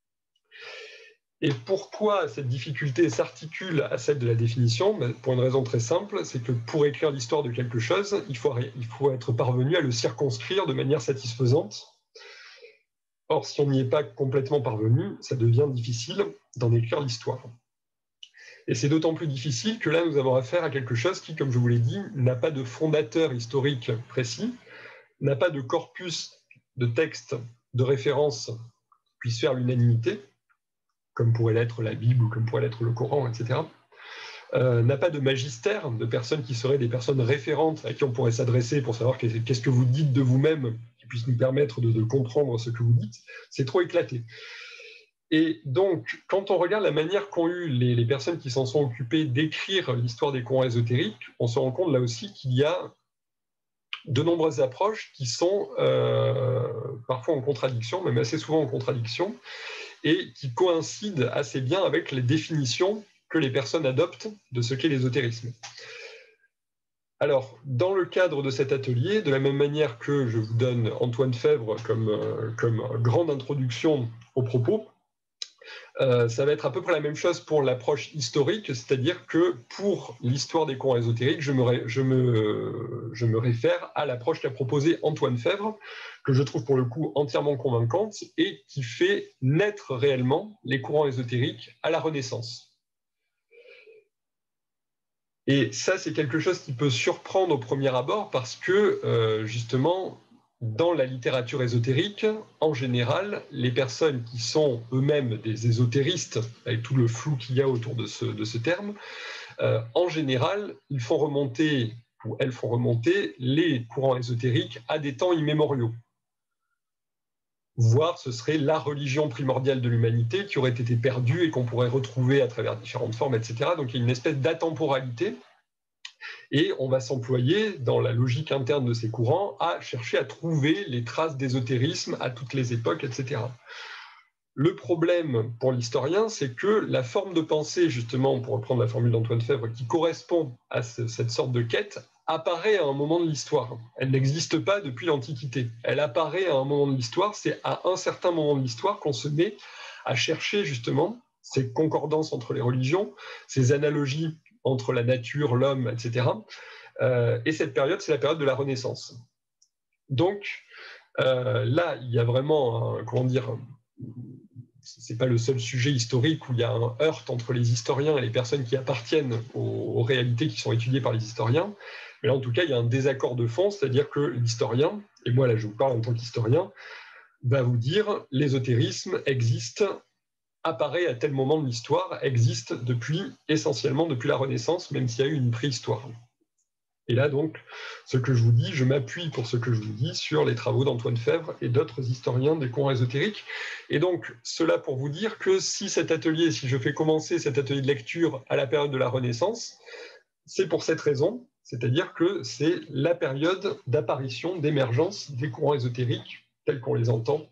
Et pourquoi cette difficulté s'articule à celle de la définition? Pour une raison très simple, c'est que pour écrire l'histoire de quelque chose, il faut être parvenu à le circonscrire de manière satisfaisante. Or, si on n'y est pas complètement parvenu, ça devient difficile d'en écrire l'histoire. Et c'est d'autant plus difficile que là, nous avons affaire à quelque chose qui, comme je vous l'ai dit, n'a pas de fondateur historique précis, n'a pas de corpus de textes de référence qui puisse faire l'unanimité, comme pourrait l'être la Bible ou comme pourrait l'être le Coran, etc., n'a pas de magistère, de personnes qui seraient des personnes référentes à qui on pourrait s'adresser pour savoir qu'est-ce que vous dites de vous-même, qui puisse nous permettre de comprendre ce que vous dites. C'est trop éclaté. Et donc, quand on regarde la manière qu'ont eu les personnes qui s'en sont occupées d'écrire l'histoire des courants ésotériques, on se rend compte là aussi qu'il y a de nombreuses approches qui sont parfois en contradiction, même assez souvent en contradiction, et qui coïncident assez bien avec les définitions que les personnes adoptent de ce qu'est l'ésotérisme. Alors, dans le cadre de cet atelier, de la même manière que je vous donne Antoine Fèvre comme grande introduction aux propos, ça va être à peu près la même chose pour l'approche historique, c'est-à-dire que pour l'histoire des courants ésotériques, je me réfère à l'approche qu'a proposée Antoine Fèvre, que je trouve pour le coup entièrement convaincante et qui fait naître réellement les courants ésotériques à la Renaissance. Et ça, c'est quelque chose qui peut surprendre au premier abord parce que, justement, dans la littérature ésotérique, en général, les personnes qui sont eux-mêmes des ésotéristes, avec tout le flou qu'il y a autour de ce terme, en général, ils font remonter, ou elles font remonter, les courants ésotériques à des temps immémoriaux. Voire ce serait la religion primordiale de l'humanité qui aurait été perdue et qu'on pourrait retrouver à travers différentes formes, etc. Donc il y a une espèce d'atemporalité. Et on va s'employer, dans la logique interne de ces courants, à chercher à trouver les traces d'ésotérisme à toutes les époques, etc. Le problème pour l'historien, c'est que la forme de pensée, justement, pour reprendre la formule d'Antoine Fèvre, qui correspond à cette sorte de quête, apparaît à un moment de l'histoire. Elle n'existe pas depuis l'Antiquité. Elle apparaît à un moment de l'histoire. C'est à un certain moment de l'histoire qu'on se met à chercher, justement, ces concordances entre les religions, ces analogies entre la nature, l'homme, etc. Et cette période, c'est la période de la Renaissance. Donc, là, il y a vraiment, comment dire, c'est pas le seul sujet historique où il y a un heurt entre les historiens et les personnes qui appartiennent aux réalités qui sont étudiées par les historiens. Mais là, en tout cas, il y a un désaccord de fond, c'est-à-dire que l'historien, et moi là je vous parle en tant qu'historien, va vous dire l'ésotérisme existe, apparaît à tel moment de l'histoire, existe essentiellement depuis la Renaissance, même s'il y a eu une préhistoire. Et là, donc, ce que je vous dis, je m'appuie pour ce que je vous dis sur les travaux d'Antoine Fèvre et d'autres historiens des courants ésotériques. Et donc, cela pour vous dire que si je fais commencer cet atelier de lecture à la période de la Renaissance, c'est pour cette raison, c'est-à-dire que c'est la période d'apparition, d'émergence des courants ésotériques tels qu'on les entend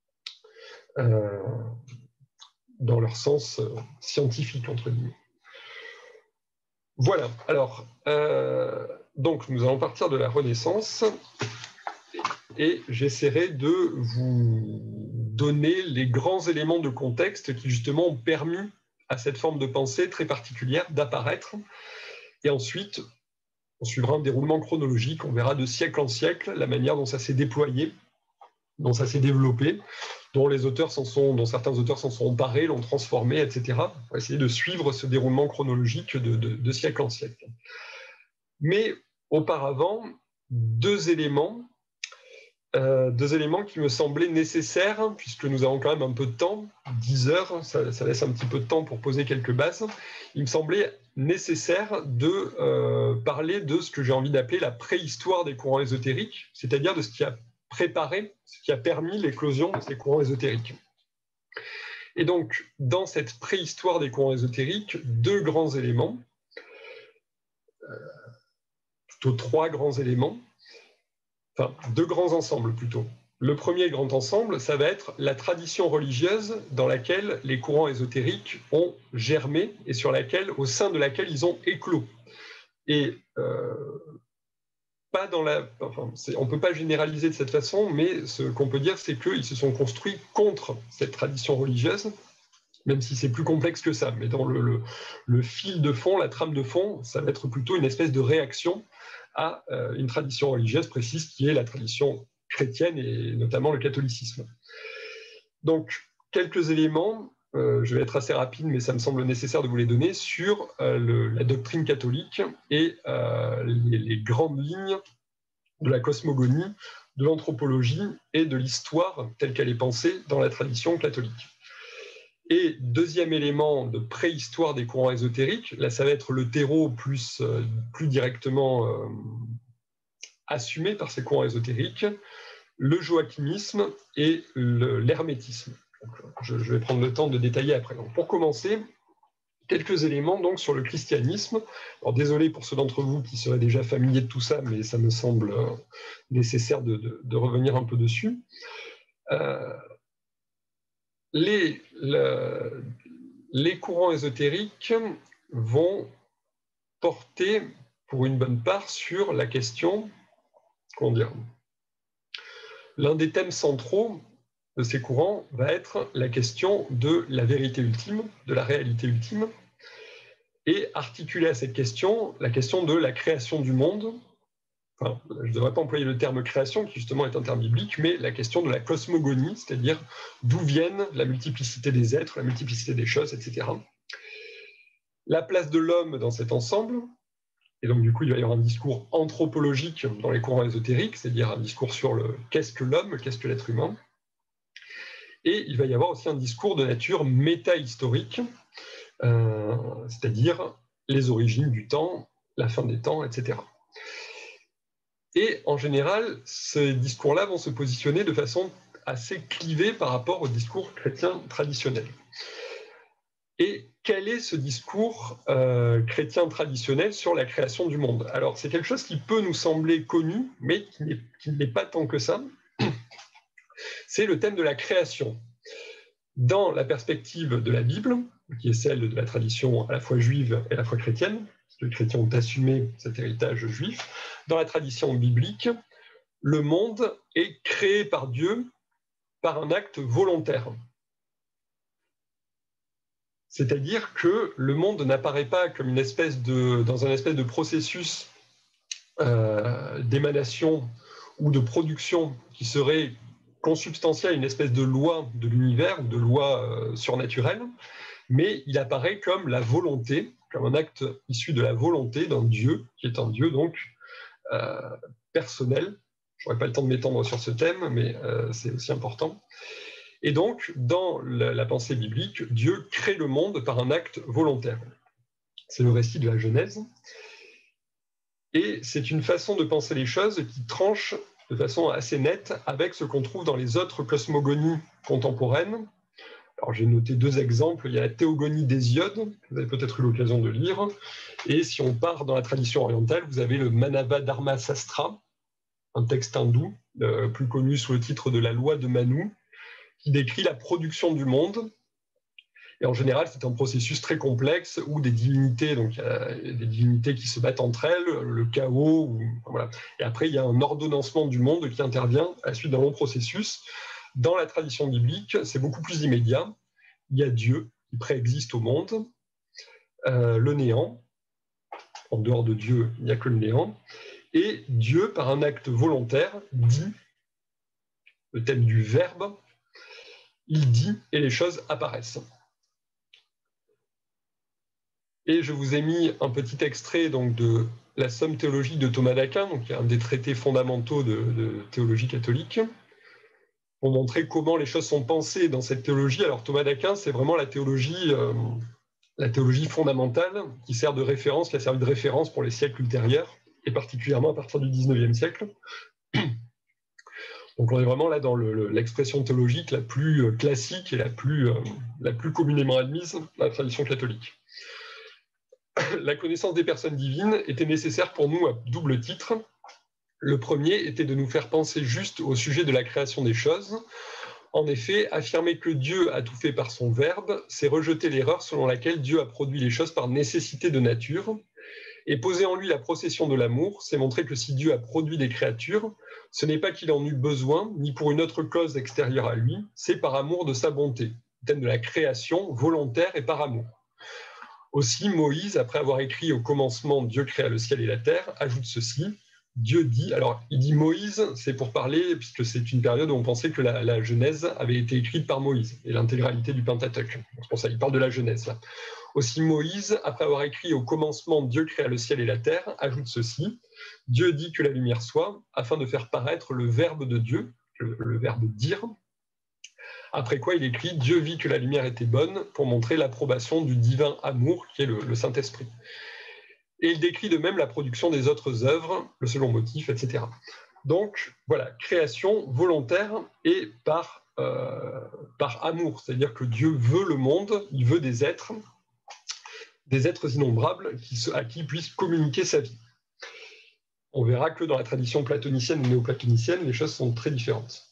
dans leur sens scientifique, entre guillemets. Voilà, alors, donc nous allons partir de la Renaissance et j'essaierai de vous donner les grands éléments de contexte qui justement ont permis à cette forme de pensée très particulière d'apparaître. Et ensuite, on suivra un déroulement chronologique, on verra de siècle en siècle la manière dont ça s'est déployé, dont ça s'est développé, dont certains auteurs s'en sont emparés, l'ont transformé, etc. On va essayer de suivre ce déroulement chronologique de siècle en siècle. Mais auparavant, deux éléments Deux éléments qui me semblaient nécessaires, puisque nous avons quand même un peu de temps, 10 heures, ça laisse un petit peu de temps pour poser quelques bases. Il me semblait nécessaire de parler de ce que j'ai envie d'appeler la préhistoire des courants ésotériques, c'est-à-dire de ce qui a préparé, ce qui a permis l'éclosion de ces courants ésotériques. Et donc, dans cette préhistoire des courants ésotériques, deux grands éléments, plutôt trois grands éléments, enfin, deux grands ensembles plutôt. Le premier grand ensemble, ça va être la tradition religieuse dans laquelle les courants ésotériques ont germé et au sein de laquelle ils ont éclos. Et pas dans la, enfin, on ne peut pas généraliser de cette façon, mais ce qu'on peut dire, c'est qu'ils se sont construits contre cette tradition religieuse, même si c'est plus complexe que ça. Mais dans le fil de fond, la trame de fond, ça va être plutôt une espèce de réaction à une tradition religieuse précise qui est la tradition chrétienne et notamment le catholicisme. Donc, quelques éléments, je vais être assez rapide, mais ça me semble nécessaire de vous les donner, sur la doctrine catholique et les grandes lignes de la cosmogonie, de l'anthropologie et de l'histoire telle qu'elle est pensée dans la tradition catholique. Et deuxième élément de préhistoire des courants ésotériques, là ça va être le terreau plus directement assumé par ces courants ésotériques, le joachimisme et l'hermétisme. Je vais prendre le temps de détailler après. Donc, pour commencer, quelques éléments donc sur le christianisme. Alors, désolé pour ceux d'entre vous qui seraient déjà familiers de tout ça, mais ça me semble nécessaire de revenir un peu dessus. Les courants ésotériques vont porter pour une bonne part sur la question, comment dire, l'un des thèmes centraux de ces courants va être la question de la vérité ultime, de la réalité ultime, et articuler à cette question la question de la création du monde. Enfin, je ne devrais pas employer le terme création, qui justement est un terme biblique, mais la question de la cosmogonie, c'est-à-dire d'où viennent la multiplicité des êtres, la multiplicité des choses, etc. La place de l'homme dans cet ensemble, et donc du coup il va y avoir un discours anthropologique dans les courants ésotériques, c'est-à-dire un discours sur le qu'est-ce que l'homme, qu'est-ce que l'être humain, et il va y avoir aussi un discours de nature métahistorique, c'est-à-dire les origines du temps, la fin des temps, etc. Et en général, ces discours-là vont se positionner de façon assez clivée par rapport au discours chrétien traditionnel. Et quel est ce discours chrétien traditionnel sur la création du monde? Alors, c'est quelque chose qui peut nous sembler connu, mais qui ne l'est pas tant que ça. C'est le thème de la création. Dans la perspective de la Bible, qui est celle de la tradition à la fois juive et à la fois chrétienne, parce que les chrétiens ont assumé cet héritage juif, dans la tradition biblique, le monde est créé par Dieu par un acte volontaire. C'est-à-dire que le monde n'apparaît pas comme dans un espèce de processus d'émanation ou de production qui serait consubstantiel à une espèce de loi de l'univers, de loi surnaturelle, mais il apparaît comme la volonté, comme un acte issu de la volonté d'un Dieu, qui est un Dieu donc personnel. Je n'aurai pas le temps de m'étendre sur ce thème, mais c'est aussi important. Et donc, dans la pensée biblique, Dieu crée le monde par un acte volontaire. C'est le récit de la Genèse. Et c'est une façon de penser les choses qui tranche de façon assez nette avec ce qu'on trouve dans les autres cosmogonies contemporaines. Alors, j'ai noté deux exemples. Il y a la théogonie d'Hésiode, que vous avez peut-être eu l'occasion de lire. Et si on part dans la tradition orientale, vous avez le Manava Dharma Sastra, un texte hindou, plus connu sous le titre de la loi de Manu, qui décrit la production du monde. Et en général, c'est un processus très complexe où des divinités, donc des divinités qui se battent entre elles, le chaos, voilà. Et après, il y a un ordonnancement du monde qui intervient à la suite d'un long processus. Dans la tradition biblique, c'est beaucoup plus immédiat. Il y a Dieu qui préexiste au monde, le néant. En dehors de Dieu, il n'y a que le néant. Et Dieu, par un acte volontaire, dit, le thème du verbe, il dit et les choses apparaissent. Et je vous ai mis un petit extrait donc, de la Somme théologique de Thomas d'Aquin, donc il y a un des traités fondamentaux de théologie catholique, pour montrer comment les choses sont pensées dans cette théologie. Alors Thomas d'Aquin, c'est vraiment la théologie fondamentale qui sert de référence, qui a servi de référence pour les siècles ultérieurs, et particulièrement à partir du XIXe siècle. Donc on est vraiment là dans l'expression théologique la plus classique et la plus communément admise dans la tradition catholique. La connaissance des personnes divines était nécessaire pour nous à double titre. Le premier était de nous faire penser juste au sujet de la création des choses. En effet, affirmer que Dieu a tout fait par son Verbe, c'est rejeter l'erreur selon laquelle Dieu a produit les choses par nécessité de nature. Et poser en lui la procession de l'amour, c'est montrer que si Dieu a produit des créatures, ce n'est pas qu'il en eut besoin, ni pour une autre cause extérieure à lui, c'est par amour de sa bonté. Le thème de la création volontaire et par amour. Aussi, Moïse, après avoir écrit au commencement « Dieu créa le ciel et la terre », ajoute ceci. Dieu dit, alors il dit Moïse, c'est pour parler, puisque c'est une période où on pensait que la Genèse avait été écrite par Moïse, et l'intégralité du Pentateuque. C'est pour ça qu'il parle de la Genèse, là. Aussi Moïse, après avoir écrit au commencement « Dieu créa le ciel et la terre », ajoute ceci. Dieu dit que la lumière soit, afin de faire paraître le verbe de Dieu, le verbe dire. Après quoi il écrit « Dieu vit que la lumière était bonne » pour montrer l'approbation du divin amour qui est le Saint-Esprit. Et il décrit de même la production des autres œuvres, le second motif, etc. Donc, voilà, création volontaire et par amour. C'est-à-dire que Dieu veut le monde, il veut des êtres innombrables à qui il puisse communiquer sa vie. On verra que dans la tradition platonicienne et néoplatonicienne, les choses sont très différentes.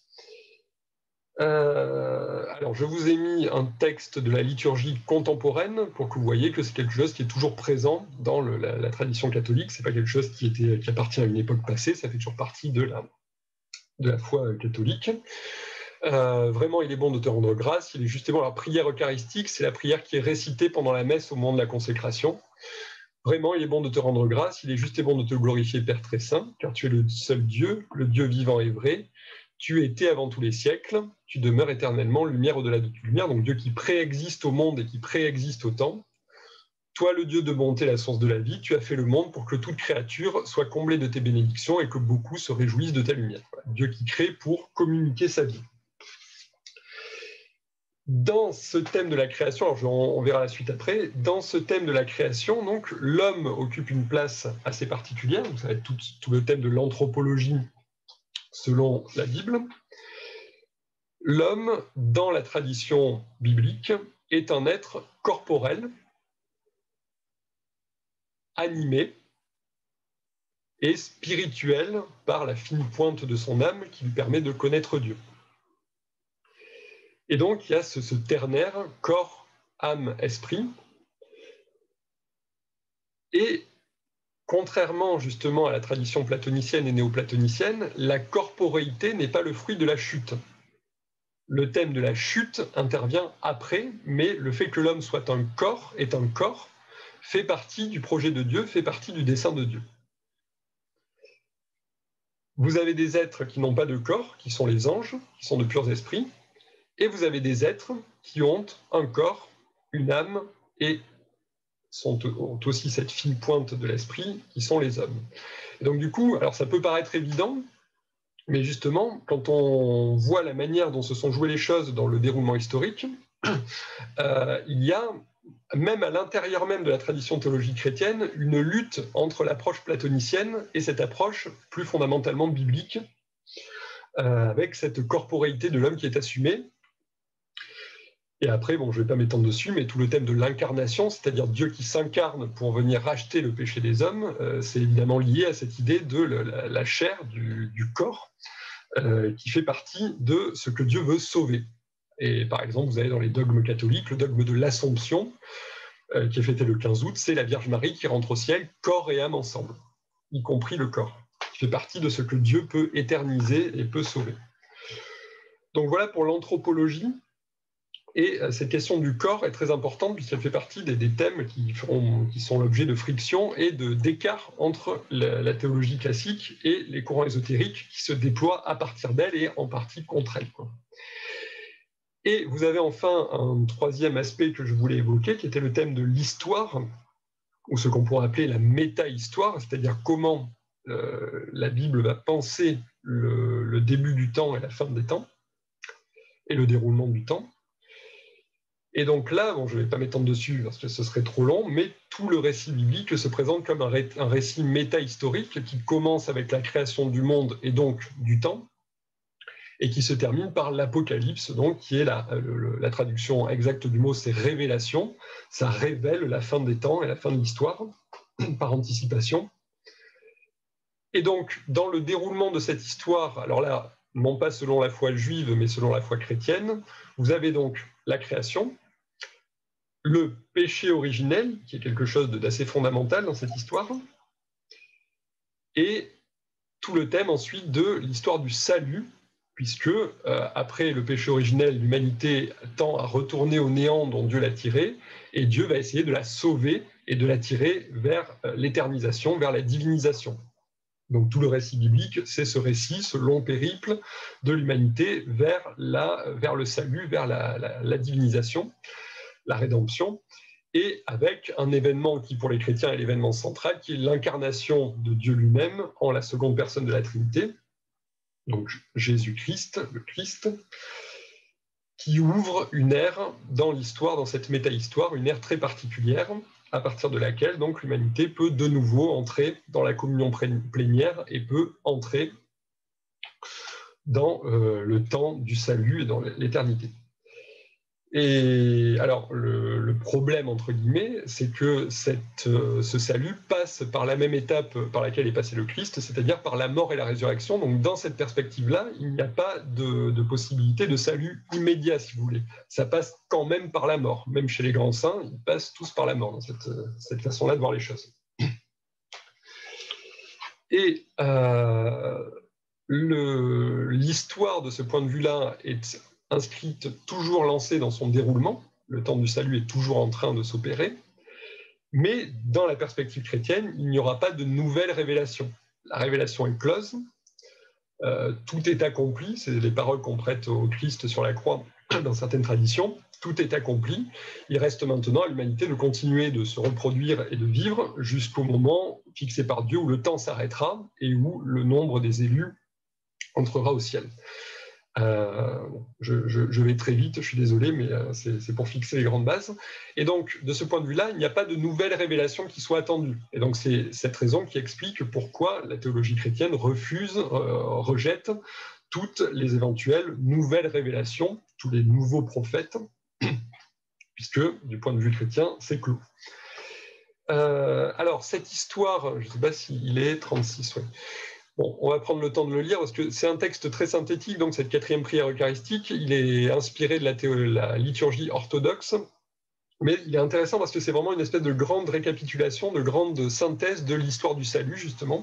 Alors, je vous ai mis un texte de la liturgie contemporaine pour que vous voyez que c'est quelque chose qui est toujours présent dans la tradition catholique. C'est pas quelque chose qui appartient à une époque passée, ça fait toujours partie de la foi catholique. Vraiment, il est bon de te rendre grâce. Il est justement la prière eucharistique, c'est la prière qui est récitée pendant la messe au moment de la consécration. Vraiment, il est bon de te rendre grâce. Il est juste et bon de te glorifier, Père très saint, car tu es le seul Dieu, le Dieu vivant et vrai. Tu étais avant tous les siècles, tu demeures éternellement, lumière au-delà de toute lumière, donc Dieu qui préexiste au monde et qui préexiste au temps. Toi, le Dieu de bonté, la source de la vie, tu as fait le monde pour que toute créature soit comblée de tes bénédictions et que beaucoup se réjouissent de ta lumière. Voilà. Dieu qui crée pour communiquer sa vie. Dans ce thème de la création, alors on verra la suite après, dans ce thème de la création, donc l'homme occupe une place assez particulière, donc ça va être tout le thème de l'anthropologie selon la Bible. L'homme, dans la tradition biblique, est un être corporel, animé et spirituel par la fine pointe de son âme qui lui permet de connaître Dieu. Et donc, il y a ce ternaire, corps, âme, esprit. Et contrairement justement à la tradition platonicienne et néoplatonicienne, la corporéité n'est pas le fruit de la chute. Le thème de la chute intervient après, mais le fait que l'homme soit un corps, fait partie du projet de Dieu, fait partie du dessein de Dieu. Vous avez des êtres qui n'ont pas de corps, qui sont les anges, qui sont de purs esprits, et vous avez des êtres qui ont un corps, une âme, et ont aussi cette fine pointe de l'esprit, qui sont les hommes. Et donc du coup, alors ça peut paraître évident, mais justement, quand on voit la manière dont se sont jouées les choses dans le déroulement historique, il y a, même à l'intérieur même de la tradition théologique chrétienne, une lutte entre l'approche platonicienne et cette approche plus fondamentalement biblique, avec cette corporéité de l'homme qui est assumée. Et après, bon, je ne vais pas m'étendre dessus, mais tout le thème de l'incarnation, c'est-à-dire Dieu qui s'incarne pour venir racheter le péché des hommes, c'est évidemment lié à cette idée de la chair, du corps, qui fait partie de ce que Dieu veut sauver. Et par exemple, vous avez dans les dogmes catholiques le dogme de l'Assomption, qui est fêté le 15 août, c'est la Vierge Marie qui rentre au ciel, corps et âme ensemble, y compris le corps, qui fait partie de ce que Dieu peut éterniser et peut sauver. Donc voilà pour l'anthropologie. Et cette question du corps est très importante puisqu'elle fait partie des thèmes qui sont l'objet de frictions et d'écarts entre la théologie classique et les courants ésotériques qui se déploient à partir d'elle et en partie contre elle, quoi. Et vous avez enfin un troisième aspect que je voulais évoquer, qui était le thème de l'histoire. ou ce qu'on pourrait appeler la méta-histoire, c'est-à-dire comment la Bible va penser le début du temps et la fin des temps, et le déroulement du temps. Et donc là, bon, je ne vais pas m'étendre dessus parce que ce serait trop long, mais tout le récit biblique se présente comme un récit méta-historique qui commence avec la création du monde et donc du temps, et qui se termine par l'Apocalypse, donc qui est la traduction exacte du mot, c'est révélation. Ça révèle la fin des temps et la fin de l'histoire, par anticipation. Et donc, dans le déroulement de cette histoire, alors là, non pas selon la foi juive, mais selon la foi chrétienne, vous avez donc la création, le péché originel, qui est quelque chose d'assez fondamental dans cette histoire, et tout le thème ensuite de l'histoire du salut, puisque après le péché originel, l'humanité tend à retourner au néant dont Dieu l'a tirée, et Dieu va essayer de la sauver et de la tirer vers l'éternisation, vers la divinisation. Donc tout le récit biblique, c'est ce récit, ce long périple de l'humanité vers le salut, vers la divinisation, la rédemption, et avec un événement qui pour les chrétiens est l'événement central, qui est l'incarnation de Dieu lui-même en la seconde personne de la Trinité, donc Jésus-Christ, le Christ, qui ouvre une ère dans l'histoire, dans cette méta-histoire, une ère très particulière, à partir de laquelle donc l'humanité peut de nouveau entrer dans la communion plénière et peut entrer dans le temps du salut et dans l'éternité. Et alors, le problème, entre guillemets, c'est que ce salut passe par la même étape par laquelle est passé le Christ, c'est-à-dire par la mort et la résurrection. Donc, dans cette perspective-là, il n'y a pas de possibilité de salut immédiat, si vous voulez. Ça passe quand même par la mort. Même chez les grands saints, ils passent tous par la mort, dans cette façon-là de voir les choses. Et l'histoire, de ce point de vue-là, est inscrite, toujours lancée dans son déroulement. Le temps du salut est toujours en train de s'opérer. Mais dans la perspective chrétienne, il n'y aura pas de nouvelle révélation. La révélation est close. Tout est accompli. C'est les paroles qu'on prête au Christ sur la croix dans certaines traditions. Tout est accompli. Il reste maintenant à l'humanité de continuer de se reproduire et de vivre jusqu'au moment fixé par Dieu où le temps s'arrêtera et où le nombre des élus entrera au ciel. Je vais très vite, je suis désolé, mais c'est pour fixer les grandes bases. Et donc, de ce point de vue-là, il n'y a pas de nouvelle révélation qui soit attendue. Et donc, c'est cette raison qui explique pourquoi la théologie chrétienne rejette toutes les éventuelles nouvelles révélations, tous les nouveaux prophètes, puisque, du point de vue chrétien, c'est clos. Alors, cette histoire, je ne sais pas s'il est 36, ouais. Bon, on va prendre le temps de le lire parce que c'est un texte très synthétique, donc cette quatrième prière eucharistique, il est inspiré de la liturgie orthodoxe, mais il est intéressant parce que c'est vraiment une espèce de grande récapitulation, de grande synthèse de l'histoire du salut, justement,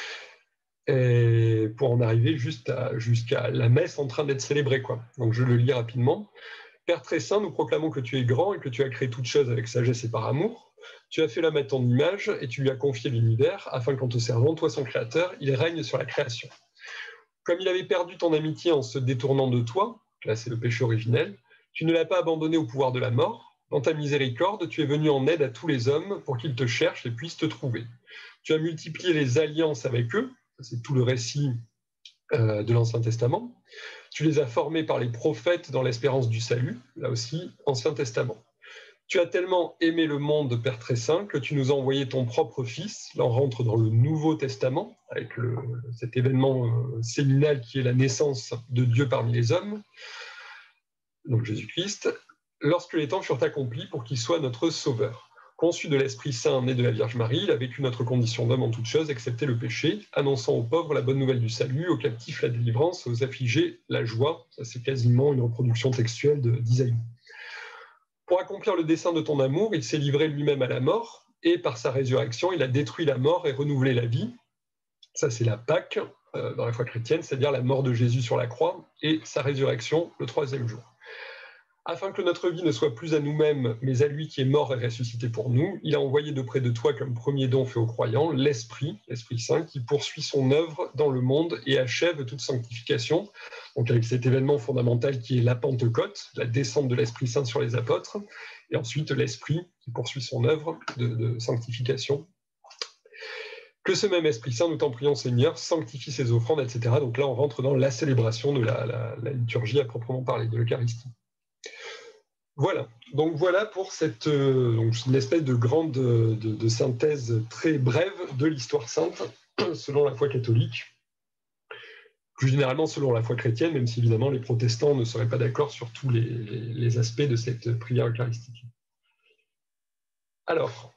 et pour en arriver jusqu'à la messe en train d'être célébrée, quoi. Donc je le lis rapidement. Père très saint, nous proclamons que tu es grand et que tu as créé toutes choses avec sagesse et par amour. Tu as fait l'homme à ton image et tu lui as confié l'univers afin qu'en te servant, toi son créateur, il règne sur la création. Comme il avait perdu ton amitié en se détournant de toi, là c'est le péché originel, tu ne l'as pas abandonné au pouvoir de la mort. Dans ta miséricorde, tu es venu en aide à tous les hommes pour qu'ils te cherchent et puissent te trouver. Tu as multiplié les alliances avec eux, c'est tout le récit de l'Ancien Testament. Tu les as formés par les prophètes dans l'espérance du salut, là aussi, Ancien Testament. Tu as tellement aimé le monde, Père très saint, que tu nous as envoyé ton propre Fils. Là, on rentre dans le Nouveau Testament, avec cet événement séminal qui est la naissance de Dieu parmi les hommes, donc Jésus-Christ, lorsque les temps furent accomplis pour qu'il soit notre Sauveur. Conçu de l'Esprit Saint, né de la Vierge Marie, il a vécu notre condition d'homme en toutes choses, excepté le péché, annonçant aux pauvres la bonne nouvelle du salut, aux captifs la délivrance, aux affligés la joie. Ça, c'est quasiment une reproduction textuelle d'Isaïe. Pour accomplir le dessein de ton amour, il s'est livré lui-même à la mort, et par sa résurrection, il a détruit la mort et renouvelé la vie. Ça, c'est la Pâque dans la foi chrétienne, c'est-à-dire la mort de Jésus sur la croix et sa résurrection le troisième jour. Afin que notre vie ne soit plus à nous-mêmes, mais à lui qui est mort et ressuscité pour nous, il a envoyé de près de toi comme premier don fait aux croyants l'Esprit Saint, qui poursuit son œuvre dans le monde et achève toute sanctification. Donc avec cet événement fondamental qui est la Pentecôte, la descente de l'Esprit Saint sur les apôtres, et ensuite l'Esprit qui poursuit son œuvre de sanctification. Que ce même Esprit Saint, nous t'en prions Seigneur, sanctifie ses offrandes, etc. Donc là, on rentre dans la célébration de la liturgie à proprement parler, de l'Eucharistie. Voilà, donc voilà pour cette donc une espèce de grande de synthèse très brève de l'histoire sainte, selon la foi catholique, plus généralement selon la foi chrétienne, même si évidemment les protestants ne seraient pas d'accord sur tous les aspects de cette prière eucharistique. Alors,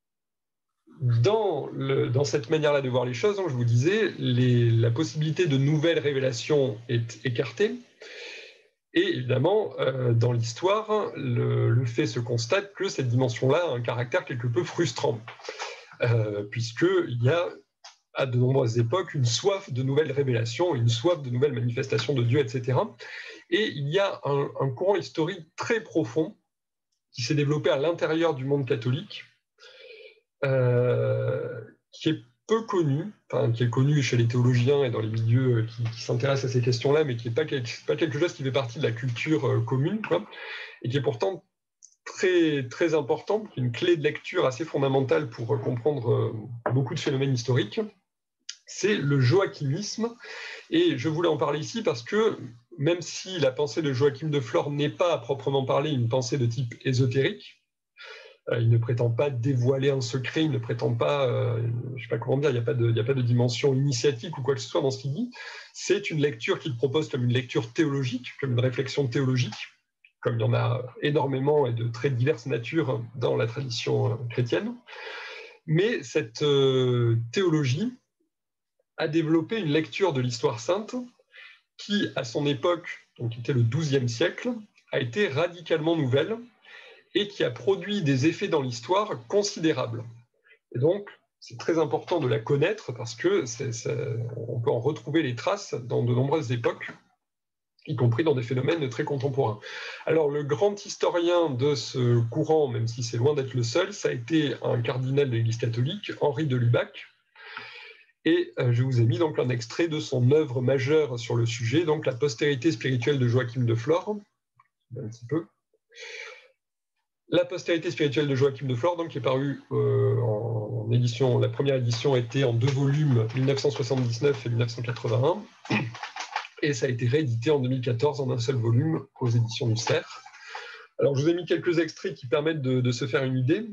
dans cette manière-là de voir les choses, donc, je vous disais, la possibilité de nouvelles révélations est écartée. Et évidemment, dans l'histoire, le fait se constate que cette dimension-là a un caractère quelque peu frustrant, puisqu'il y a, à de nombreuses époques, une soif de nouvelles révélations, une soif de nouvelles manifestations de Dieu, etc. Et il y a un courant historique très profond qui s'est développé à l'intérieur du monde catholique, qui est peu connu, qui est connu chez les théologiens et dans les milieux qui s'intéressent à ces questions-là, mais qui n'est pas quelque chose qui fait partie de la culture commune, quoi, et qui est pourtant très, très important, qui est une clé de lecture assez fondamentale pour comprendre beaucoup de phénomènes historiques, c'est le joachimisme. Et je voulais en parler ici parce que, même si la pensée de Joachim de Flore n'est pas à proprement parler une pensée de type ésotérique, il ne prétend pas dévoiler un secret, il ne prétend pas, je ne sais pas comment dire, il n'y a pas de dimension initiatique ou quoi que ce soit dans ce qu'il dit. C'est une lecture qu'il propose comme une lecture théologique, comme une réflexion théologique, comme il y en a énormément et de très diverses natures dans la tradition chrétienne. Mais cette théologie a développé une lecture de l'histoire sainte qui, à son époque, donc qui était le XIIe siècle, a été radicalement nouvelle, et qui a produit des effets dans l'histoire considérables. Et donc, c'est très important de la connaître parce que on peut en retrouver les traces dans de nombreuses époques, y compris dans des phénomènes très contemporains. Alors, le grand historien de ce courant, même si c'est loin d'être le seul, ça a été un cardinal de l'Église catholique, Henri de Lubac, et je vous ai mis donc un extrait de son œuvre majeure sur le sujet, donc La postérité spirituelle de Joachim de Flore, un petit peu. La postérité spirituelle de Joachim de Flore, donc, qui est paru en édition, la première édition était en 2 volumes, 1979 et 1981, et ça a été réédité en 2014 en un seul volume aux éditions du Cerf. Alors, je vous ai mis quelques extraits qui permettent de se faire une idée.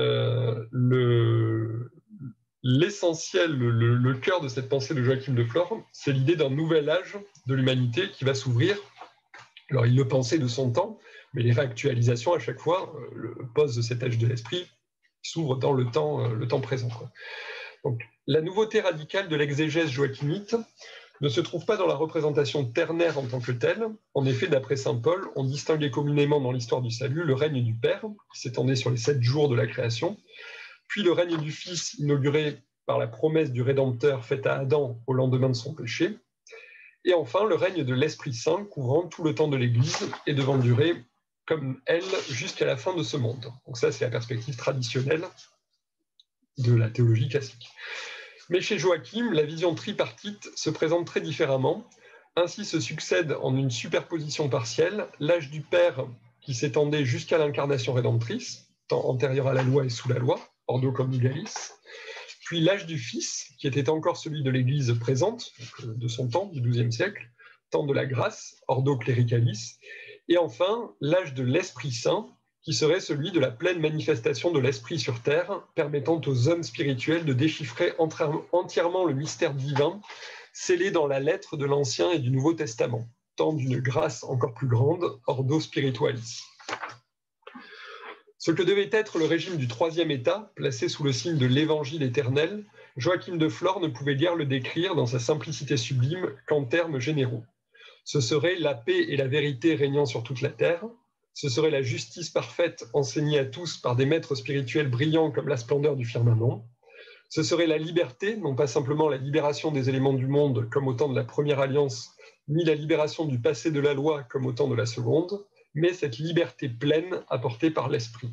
L'essentiel, le cœur de cette pensée de Joachim de Flore, c'est l'idée d'un nouvel âge de l'humanité qui va s'ouvrir. Alors, il le pensait de son temps, mais les réactualisations, à chaque fois, posent cet âge de l'esprit qui s'ouvre dans le temps présent. Donc, la nouveauté radicale de l'exégèse joachimite ne se trouve pas dans la représentation ternaire en tant que telle. En effet, d'après saint Paul, on distinguait communément dans l'histoire du salut le règne du Père, qui s'étendait sur les 7 jours de la création, puis le règne du Fils, inauguré par la promesse du Rédempteur faite à Adam au lendemain de son péché, et enfin le règne de l'Esprit Saint couvrant tout le temps de l'Église et devant durer comme elle jusqu'à la fin de ce monde. Donc ça, c'est la perspective traditionnelle de la théologie classique. Mais chez Joachim, la vision tripartite se présente très différemment. Ainsi se succède en une superposition partielle l'âge du Père qui s'étendait jusqu'à l'incarnation rédemptrice, tant antérieure à la loi et sous la loi, ordo conjugalis, puis l'âge du Fils, qui était encore celui de l'Église présente, de son temps, du XIIe siècle, temps de la grâce, ordo clericalis, et enfin l'âge de l'Esprit Saint, qui serait celui de la pleine manifestation de l'Esprit sur terre, permettant aux hommes spirituels de déchiffrer entièrement le mystère divin, scellé dans la lettre de l'Ancien et du Nouveau Testament, temps d'une grâce encore plus grande, ordo spiritualis. Ce que devait être le régime du troisième état, placé sous le signe de l'évangile éternel, Joachim de Flore ne pouvait guère le décrire dans sa simplicité sublime qu'en termes généraux. Ce serait la paix et la vérité régnant sur toute la terre, ce serait la justice parfaite enseignée à tous par des maîtres spirituels brillants comme la splendeur du firmament, ce serait la liberté, non pas simplement la libération des éléments du monde comme au temps de la première alliance, ni la libération du passé de la loi comme au temps de la seconde, mais cette liberté pleine apportée par l'esprit.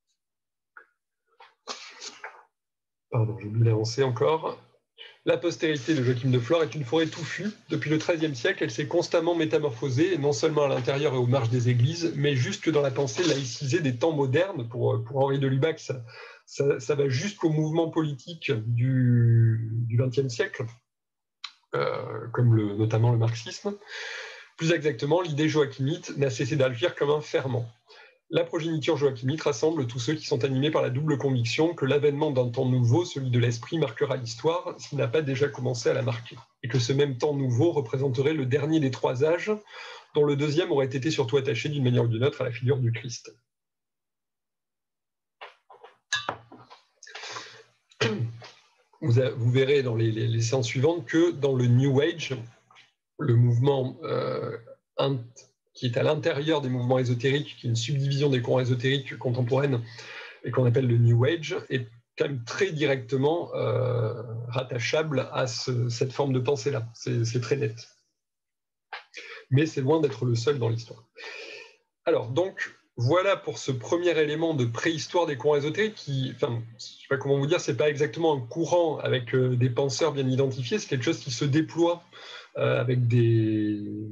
Pardon, j'ai oublié d'avancer encore. La postérité de Joachim de Flore est une forêt touffue. Depuis le XIIIe siècle, elle s'est constamment métamorphosée, et non seulement à l'intérieur et aux marges des églises, mais jusque dans la pensée laïcisée des temps modernes. Pour Henri de Lubac, ça va jusqu'au mouvement politique du XXe siècle, comme notamment le marxisme. Plus exactement, l'idée joachimite n'a cessé d'agir comme un ferment. La progéniture joachimite rassemble tous ceux qui sont animés par la double conviction que l'avènement d'un temps nouveau, celui de l'esprit, marquera l'histoire, s'il n'a pas déjà commencé à la marquer, et que ce même temps nouveau représenterait le dernier des trois âges, dont le deuxième aurait été surtout attaché d'une manière ou d'une autre à la figure du Christ. Vous verrez dans les séances suivantes que dans le New Age, le mouvement qui est à l'intérieur des mouvements ésotériques, qui est une subdivision des courants ésotériques contemporaines et qu'on appelle le New Age, est quand même très directement rattachable à cette forme de pensée-là. C'est très net. Mais c'est loin d'être le seul dans l'histoire. Alors, donc, voilà pour ce premier élément de préhistoire des courants ésotériques qui, enfin, je ne sais pas comment vous dire, c'est pas exactement un courant avec des penseurs bien identifiés, c'est quelque chose qui se déploie avec des...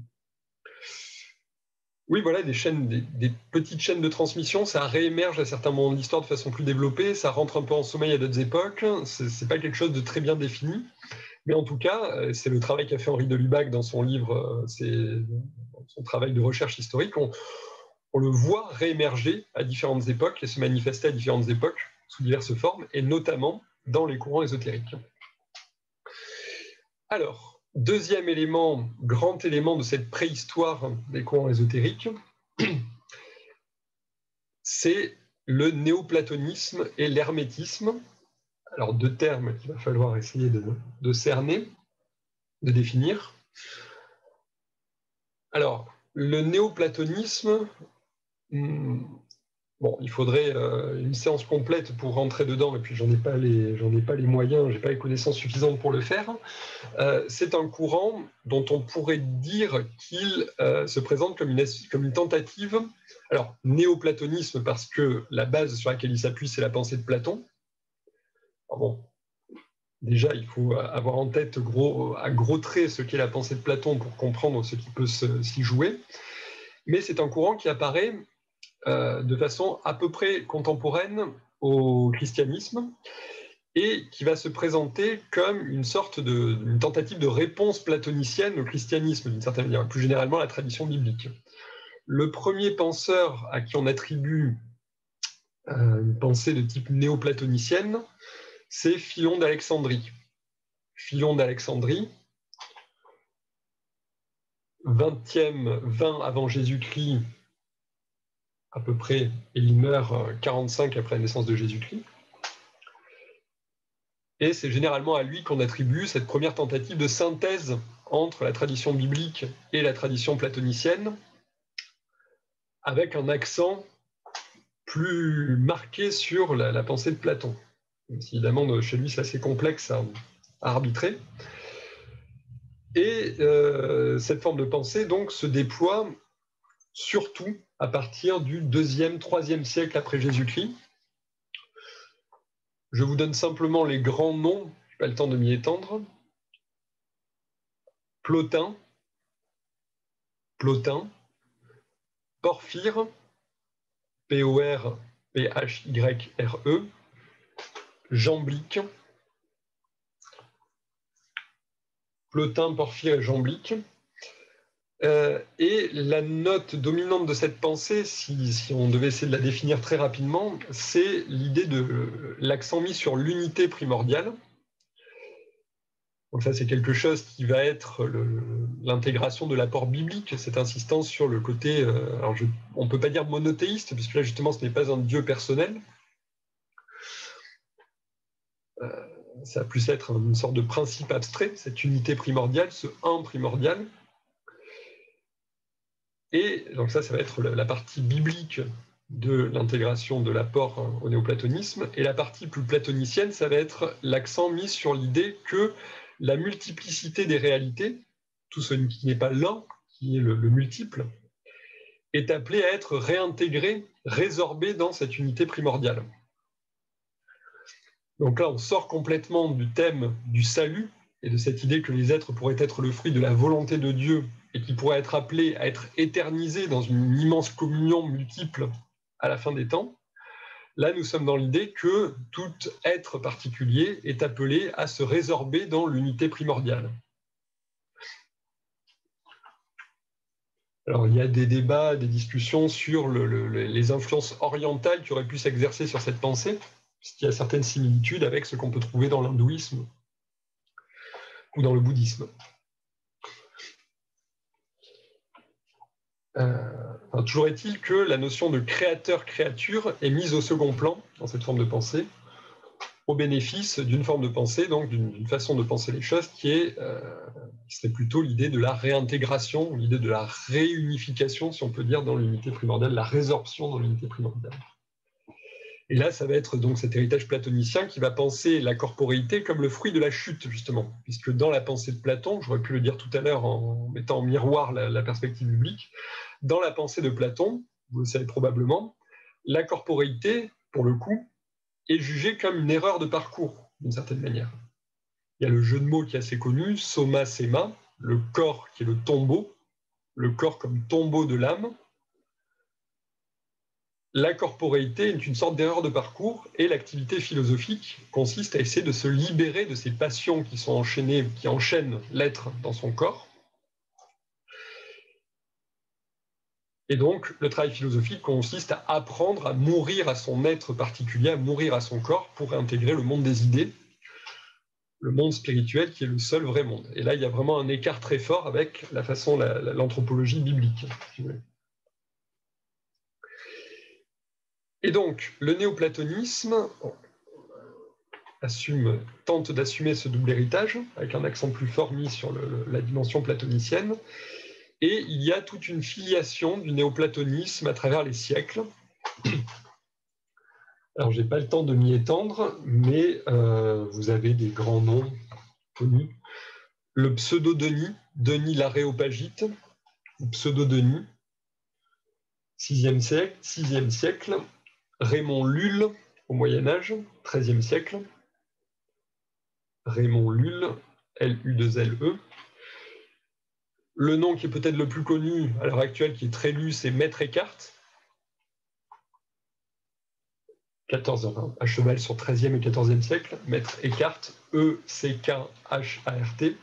Oui, voilà, des petites chaînes de transmission, ça réémerge à certains moments de l'histoire de façon plus développée, ça rentre un peu en sommeil à d'autres époques, c'est pas quelque chose de très bien défini, mais en tout cas, c'est le travail qu'a fait Henri de Lubac dans son livre, son travail de recherche historique, on le voit réémerger à différentes époques et se manifester à différentes époques sous diverses formes, et notamment dans les courants ésotériques. Alors, deuxième élément, grand élément de cette préhistoire des courants ésotériques, c'est le néoplatonisme et l'hermétisme. Alors, deux termes qu'il va falloir essayer de cerner, de définir. Alors, le néoplatonisme, bon, il faudrait une séance complète pour rentrer dedans, et puis j'en ai pas les moyens, j'ai pas les connaissances suffisantes pour le faire. C'est un courant dont on pourrait dire qu'il se présente comme une tentative. Alors, néoplatonisme parce que la base sur laquelle il s'appuie, c'est la pensée de Platon. Alors bon, déjà, il faut avoir en tête à gros traits ce qu'est la pensée de Platon pour comprendre ce qui peut s'y jouer. Mais c'est un courant qui apparaît de façon à peu près contemporaine au christianisme et qui va se présenter comme une sorte une tentative de réponse platonicienne au christianisme, d'une certaine manière, plus généralement à la tradition biblique. Le premier penseur à qui on attribue une pensée de type néoplatonicienne, c'est Philon d'Alexandrie. Philon d'Alexandrie, 20 avant Jésus-Christ, à peu près, et il meurt 45 après la naissance de Jésus-Christ. Et c'est généralement à lui qu'on attribue cette première tentative de synthèse entre la tradition biblique et la tradition platonicienne, avec un accent plus marqué sur la pensée de Platon. Évidemment, chez lui, c'est assez complexe à arbitrer. Et cette forme de pensée, donc, se déploie surtout à partir du 2e, 3e siècle après Jésus-Christ. Je vous donne simplement les grands noms, je n'ai pas le temps de m'y étendre. Plotin, Porphyre, P-O-R-P-H-Y-R-E, Jamblique, Plotin, Porphyre et Jamblique. Et la note dominante de cette pensée, si on devait essayer de la définir très rapidement, c'est l'idée de l'accent mis sur l'unité primordiale. Donc ça, c'est quelque chose qui va être l'intégration de l'apport biblique, cette insistance sur le côté, alors on ne peut pas dire monothéiste, puisque là, justement, ce n'est pas un Dieu personnel. Ça va plus être une sorte de principe abstrait, cette unité primordiale, ce un primordial. Et donc ça va être la partie biblique de l'intégration de l'apport au néoplatonisme. Et la partie plus platonicienne, ça va être l'accent mis sur l'idée que la multiplicité des réalités, tout ce qui n'est pas l'un, qui est le multiple, est appelé à être réintégré, résorbé dans cette unité primordiale. Donc là, on sort complètement du thème du salut et de cette idée que les êtres pourraient être le fruit de la volonté de Dieu et qui pourraient être appelés à être éternisés dans une immense communion multiple à la fin des temps. Là, nous sommes dans l'idée que tout être particulier est appelé à se résorber dans l'unité primordiale. Alors, il y a des débats, des discussions sur les influences orientales qui auraient pu s'exercer sur cette pensée, puisqu'il y a certaines similitudes avec ce qu'on peut trouver dans l'hindouisme ou dans le bouddhisme. Toujours est-il que la notion de créateur-créature est mise au second plan dans cette forme de pensée, au bénéfice d'une forme de pensée, donc d'une façon de penser les choses qui serait plutôt l'idée de la réintégration, l'idée de la réunification, si on peut dire, dans l'unité primordiale, la résorption dans l'unité primordiale. Et là, ça va être donc cet héritage platonicien qui va penser la corporéité comme le fruit de la chute, justement, puisque dans la pensée de Platon, j'aurais pu le dire tout à l'heure en mettant en miroir la perspective biblique, dans la pensée de Platon, vous le savez probablement, la corporéité, pour le coup, est jugée comme une erreur de parcours, d'une certaine manière. Il y a le jeu de mots qui est assez connu, soma, sema, le corps qui est le tombeau, le corps comme tombeau de l'âme. La corporéité est une sorte d'erreur de parcours et l'activité philosophique consiste à essayer de se libérer de ces passions qui sont enchaînées, qui enchaînent l'être dans son corps. Et donc, le travail philosophique consiste à apprendre à mourir à son être particulier, à mourir à son corps pour intégrer le monde des idées, le monde spirituel qui est le seul vrai monde. Et là, il y a vraiment un écart très fort avec la façon, l'anthropologie biblique, si vous voulez. Et donc, le néoplatonisme tente d'assumer ce double héritage, avec un accent plus fort mis sur la dimension platonicienne. Et il y a toute une filiation du néoplatonisme à travers les siècles. Alors, je n'ai pas le temps de m'y étendre, mais vous avez des grands noms connus. Le pseudo-Denis, Denis l'Aréopagite, ou pseudo-Denis, 6e siècle, Raymond Lulle, au Moyen-Âge, 13e siècle, Raymond Lulle, L-U-2-L-E. Le nom qui est peut-être le plus connu à l'heure actuelle, qui est très lu, c'est Maître Eckhart, à cheval sur 13e et 14e siècle, Maître Eckhart, E-C-K-H-A-R-T.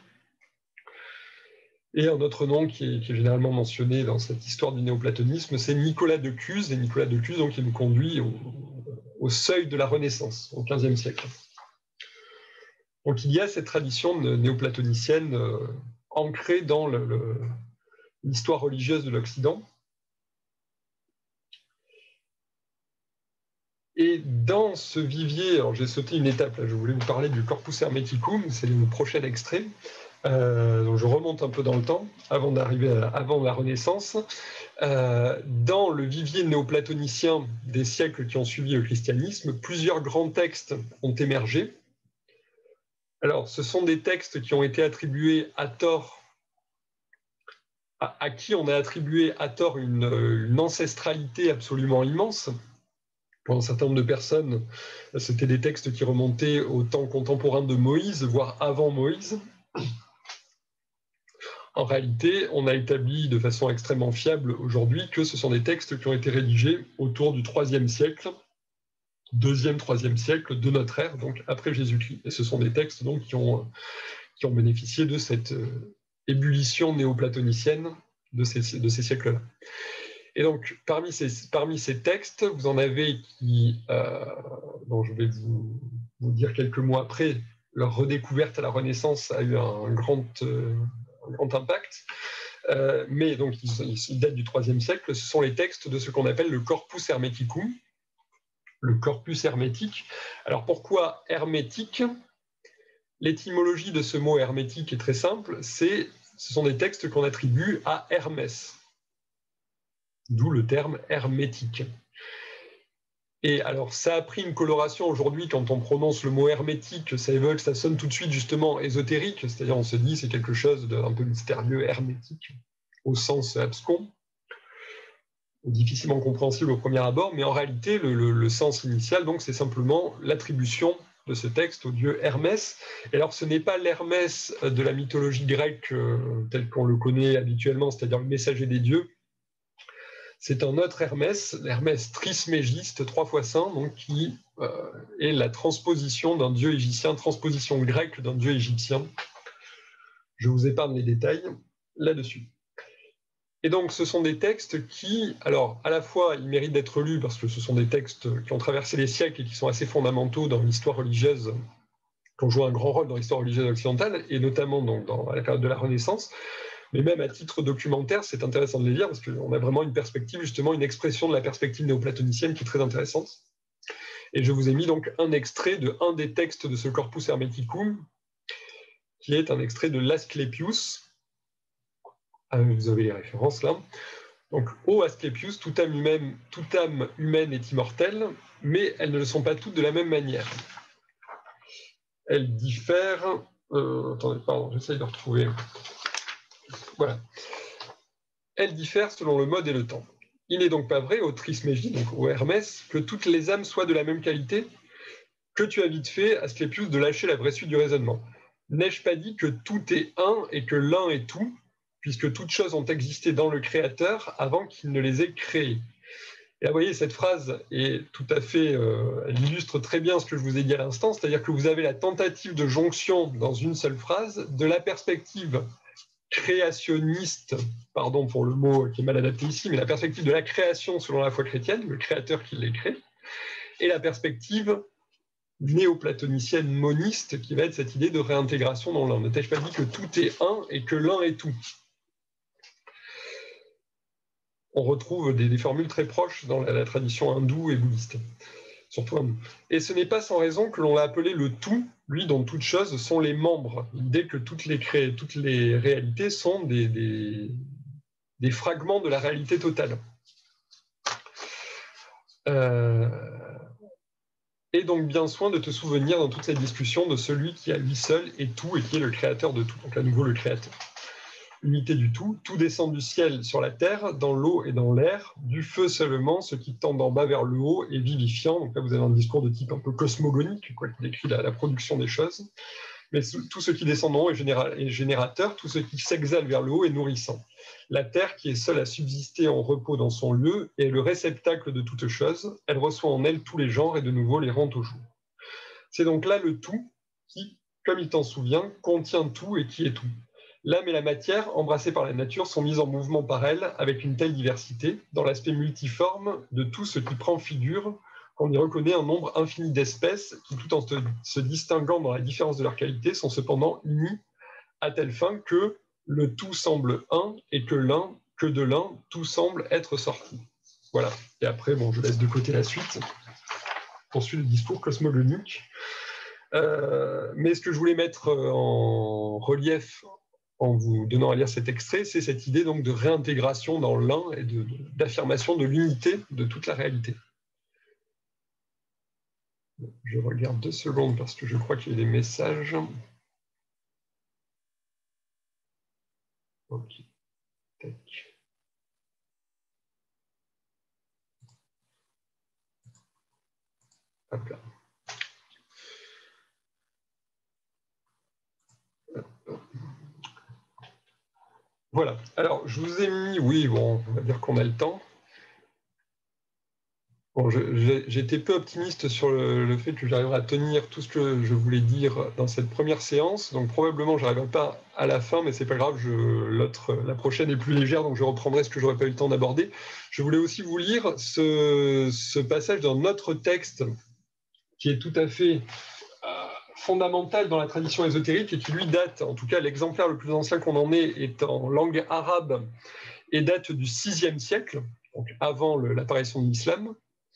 Et un autre nom qui est généralement mentionné dans cette histoire du néoplatonisme, c'est Nicolas de Cuse, et Nicolas de Cuse, donc, qui nous conduit au seuil de la Renaissance, au XVe siècle. Donc il y a cette tradition néoplatonicienne ancrée dans l'histoire religieuse de l'Occident. Et dans ce vivier, alors j'ai sauté une étape, là, je voulais vous parler du Corpus Hermeticum, c'est le prochain extrait. Donc je remonte un peu dans le temps, avant d'arriver avant la Renaissance. Dans le vivier néoplatonicien des siècles qui ont suivi le christianisme, plusieurs grands textes ont émergé. Alors, ce sont des textes qui ont été attribués à tort, à qui on a attribué à tort une ancestralité absolument immense. Pour un certain nombre de personnes, c'était des textes qui remontaient au temps contemporain de Moïse, voire avant Moïse. En réalité, on a établi de façon extrêmement fiable aujourd'hui que ce sont des textes qui ont été rédigés autour du IIIe siècle, 2e, 3e siècle de notre ère, donc après Jésus-Christ. Et ce sont des textes donc, qui ont bénéficié de cette ébullition néoplatonicienne de ces siècles-là. Et donc, parmi ces textes, vous en avez qui, dont je vais vous dire quelques mots après, leur redécouverte à la Renaissance a eu un grand impact, mais donc ils datent du IIIe siècle. Ce sont les textes de ce qu'on appelle le Corpus Hermeticum, le corpus hermétique. Alors pourquoi hermétique? L'étymologie de ce mot hermétique est très simple, ce sont des textes qu'on attribue à Hermès, d'où le terme hermétique. Et alors ça a pris une coloration aujourd'hui quand on prononce le mot hermétique, ça sonne tout de suite justement ésotérique, c'est-à-dire on se dit c'est quelque chose d'un peu mystérieux, hermétique, au sens abscon. difficilement compréhensible au premier abord, mais en réalité, le sens initial, donc, c'est simplement l'attribution de ce texte au dieu Hermès. Et alors, ce n'est pas l'Hermès de la mythologie grecque tel qu'on le connaît habituellement, c'est-à-dire le messager des dieux. C'est un autre Hermès, l'Hermès Trismégiste, 3 fois saint, donc, qui est la transposition d'un dieu égyptien, transposition grecque d'un dieu égyptien. Je vous épargne les détails là-dessus. Et donc, ce sont des textes qui, alors, à la fois, ils méritent d'être lus parce que ce sont des textes qui ont traversé les siècles et qui sont assez fondamentaux dans l'histoire religieuse, qui ont joué un grand rôle dans l'histoire religieuse occidentale, et notamment donc, dans la période de la Renaissance. Mais même à titre documentaire, c'est intéressant de les lire parce qu'on a vraiment une perspective, justement, une expression de la perspective néoplatonicienne qui est très intéressante. Et je vous ai mis donc un extrait de un des textes de ce Corpus Hermeticum, qui est un extrait de l'Asclepius. Vous avez les références là. Donc, ô Asclepius, toute âme humaine est immortelle, mais elles ne le sont pas toutes de la même manière. Elles diffèrent. Attendez, pardon, j'essaye de retrouver. Voilà. Elles diffèrent selon le mode et le temps. Il n'est donc pas vrai, ô Trismégie, donc ô Hermès, que toutes les âmes soient de la même qualité. Que tu as vite fait, Asclepius, de lâcher la vraie suite du raisonnement. N'ai-je pas dit que tout est un et que l'un est tout, puisque toutes choses ont existé dans le Créateur avant qu'il ne les ait créées. Et là, vous voyez, cette phrase est tout à fait, elle illustre très bien ce que je vous ai dit à l'instant, c'est-à-dire que vous avez la tentative de jonction dans une seule phrase de la perspective créationniste, pardon pour le mot qui est mal adapté ici, mais la perspective de la création selon la foi chrétienne, le Créateur qui les crée, et la perspective néoplatonicienne moniste qui va être cette idée de réintégration dans l'un. Ne t'ai-je pas dit que tout est un et que l'un est tout? On retrouve des formules très proches dans la tradition hindoue et bouddhiste, surtout hindoue. Et ce n'est pas sans raison que l'on l'a appelé le tout, lui dont toutes choses sont les membres. L'idée que toutes les réalités sont des fragments de la réalité totale. Et donc bien soin de te souvenir dans toute cette discussion de celui qui à lui seul est tout et qui est le créateur de tout. Donc à nouveau le créateur. Unité du tout, tout descend du ciel sur la terre, dans l'eau et dans l'air, du feu seulement, ce qui tend d'en bas vers le haut est vivifiant. Donc là vous avez un discours de type un peu cosmogonique, quoi, qui décrit la production des choses. Mais tout ce qui descend d'en haut est générateur, tout ce qui s'exhale vers le haut est nourrissant. La terre, qui est seule à subsister en repos dans son lieu, est le réceptacle de toutes choses. Elle reçoit en elle tous les genres et de nouveau les rend au jour. C'est donc là le tout qui, comme il t'en souvient, contient tout et qui est tout. L'âme et la matière, embrassées par la nature, sont mises en mouvement par elle avec une telle diversité, dans l'aspect multiforme de tout ce qui prend figure, qu'on y reconnaît un nombre infini d'espèces qui, tout en se distinguant dans la différence de leur qualité, sont cependant unies à telle fin que le tout semble un et que de l'un, tout semble être sorti. Voilà. Et après, bon, je laisse de côté la suite. Poursuit le discours cosmogonique. Mais ce que je voulais mettre en relief en vous donnant à lire cet extrait, c'est cette idée donc de réintégration dans l'un et d'affirmation de l'unité de toute la réalité. Je regarde 2 secondes parce que je crois qu'il y a des messages. Ok. Tac. Hop là. Voilà. Alors, je vous ai mis, oui, bon, on va dire qu'on a le temps. Bon, j'étais peu optimiste sur le fait que j'arriverais à tenir tout ce que je voulais dire dans cette première séance, donc probablement je n'arriverai pas à la fin, mais c'est pas grave, la prochaine est plus légère, donc je reprendrai ce que j'aurais pas eu le temps d'aborder. Je voulais aussi vous lire ce passage d'un autre texte qui est tout à fait fondamental dans la tradition ésotérique et qui lui date, en tout cas l'exemplaire le plus ancien qu'on en ait est en langue arabe et date du VIe siècle, donc avant l'apparition de l'islam.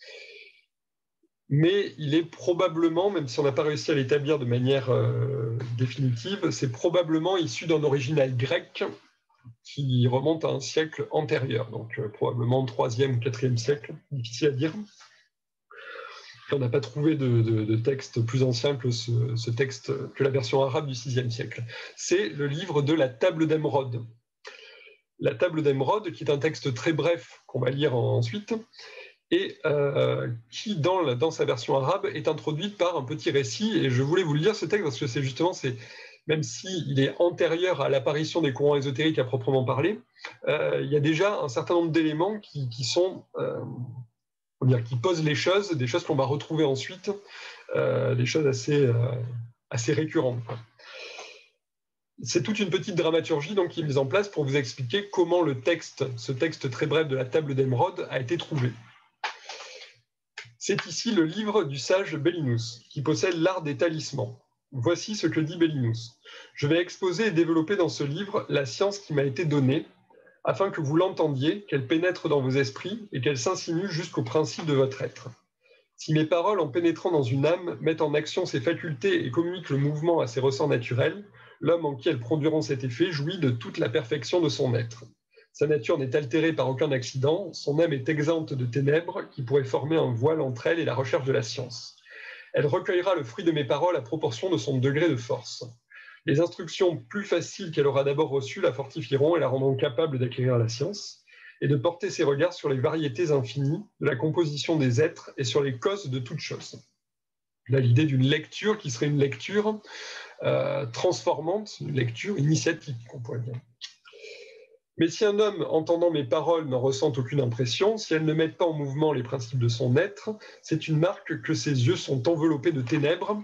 Mais il est probablement, même si on n'a pas réussi à l'établir de manière définitive, c'est probablement issu d'un original grec qui remonte à un siècle antérieur, donc probablement 3e ou 4e siècle, difficile à dire. On n'a pas trouvé de texte plus ancien que ce texte, que la version arabe du VIe siècle. C'est le livre de la Table d'Émeraude. la table d'émeraude, qui est un texte très bref qu'on va lire ensuite, et qui, dans sa version arabe, est introduite par un petit récit. Et je voulais vous le lire, ce texte, parce que c'est justement, même s'il est antérieur à l'apparition des courants ésotériques à proprement parler, il y a déjà un certain nombre d'éléments qui posent les choses, des choses qu'on va retrouver ensuite, des choses assez récurrentes. C'est toute une petite dramaturgie donc, qui est mise en place pour vous expliquer comment ce texte très bref de la table d'émeraude a été trouvé. C'est ici le livre du sage Bellinus, qui possède l'art des talismans. Voici ce que dit Bellinus. Je vais exposer et développer dans ce livre la science qui m'a été donnée, afin que vous l'entendiez, qu'elle pénètre dans vos esprits et qu'elle s'insinue jusqu'au principe de votre être. Si mes paroles, en pénétrant dans une âme, mettent en action ses facultés et communiquent le mouvement à ses ressorts naturels, l'homme en qui elles produiront cet effet jouit de toute la perfection de son être. Sa nature n'est altérée par aucun accident, son âme est exempte de ténèbres qui pourraient former un voile entre elle et la recherche de la science. Elle recueillera le fruit de mes paroles à proportion de son degré de force. Les instructions plus faciles qu'elle aura d'abord reçues la fortifieront et la rendront capable d'acquérir la science et de porter ses regards sur les variétés infinies de la composition des êtres et sur les causes de toutes choses. Là, l'idée d'une lecture qui serait une lecture transformante, une lecture initiatique, on pourrait dire. Mais si un homme, entendant mes paroles, n'en ressent aucune impression, si elles ne mettent pas en mouvement les principes de son être, c'est une marque que ses yeux sont enveloppés de ténèbres.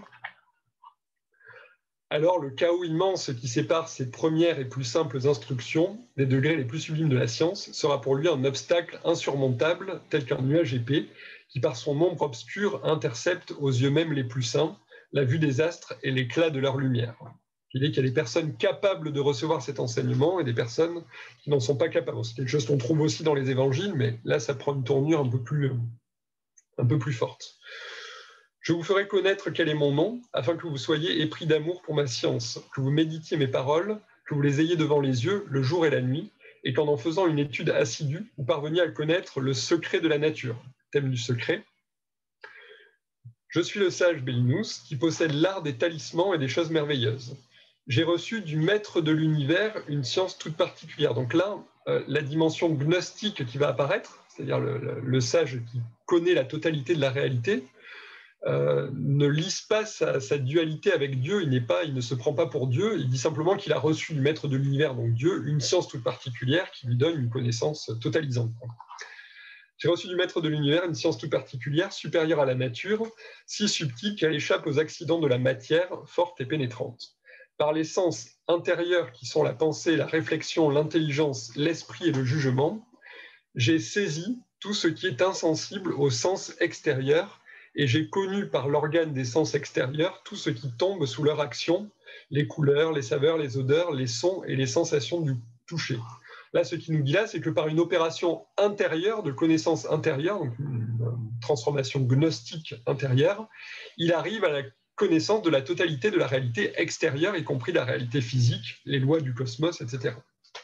Alors le chaos immense qui sépare ses premières et plus simples instructions des degrés les plus sublimes de la science sera pour lui un obstacle insurmontable, tel qu'un nuage épais, qui par son ombre obscure intercepte aux yeux même les plus saints la vue des astres et l'éclat de leur lumière. Il est qu'il y a des personnes capables de recevoir cet enseignement et des personnes qui n'en sont pas capables. C'est quelque chose qu'on trouve aussi dans les évangiles, mais là, ça prend une tournure un peu plus forte. Je vous ferai connaître quel est mon nom, afin que vous soyez épris d'amour pour ma science, que vous méditiez mes paroles, que vous les ayez devant les yeux, le jour et la nuit, et qu'en faisant une étude assidue, vous parveniez à connaître le secret de la nature. Thème du secret. Je suis le sage Bellinus, qui possède l'art des talismans et des choses merveilleuses. J'ai reçu du maître de l'univers une science toute particulière. Donc là, la dimension gnostique qui va apparaître, c'est-à-dire le sage qui connaît la totalité de la réalité, ne lise pas sa dualité avec Dieu, il ne se prend pas pour Dieu, il dit simplement qu'il a reçu du maître de l'univers, donc Dieu, une science toute particulière qui lui donne une connaissance totalisante. J'ai reçu du maître de l'univers une science toute particulière, supérieure à la nature, si subtile qu'elle échappe aux accidents de la matière, forte et pénétrante. Par les sens intérieurs qui sont la pensée, la réflexion, l'intelligence, l'esprit et le jugement, j'ai saisi tout ce qui est insensible aux sens extérieurs et j'ai connu par l'organe des sens extérieurs tout ce qui tombe sous leur action, les couleurs, les saveurs, les odeurs, les sons et les sensations du toucher. Là, ce qu'il nous dit là, c'est que par une opération intérieure, de connaissance intérieure, donc une transformation gnostique intérieure, il arrive à la connaissance de la totalité de la réalité extérieure, y compris la réalité physique, les lois du cosmos, etc.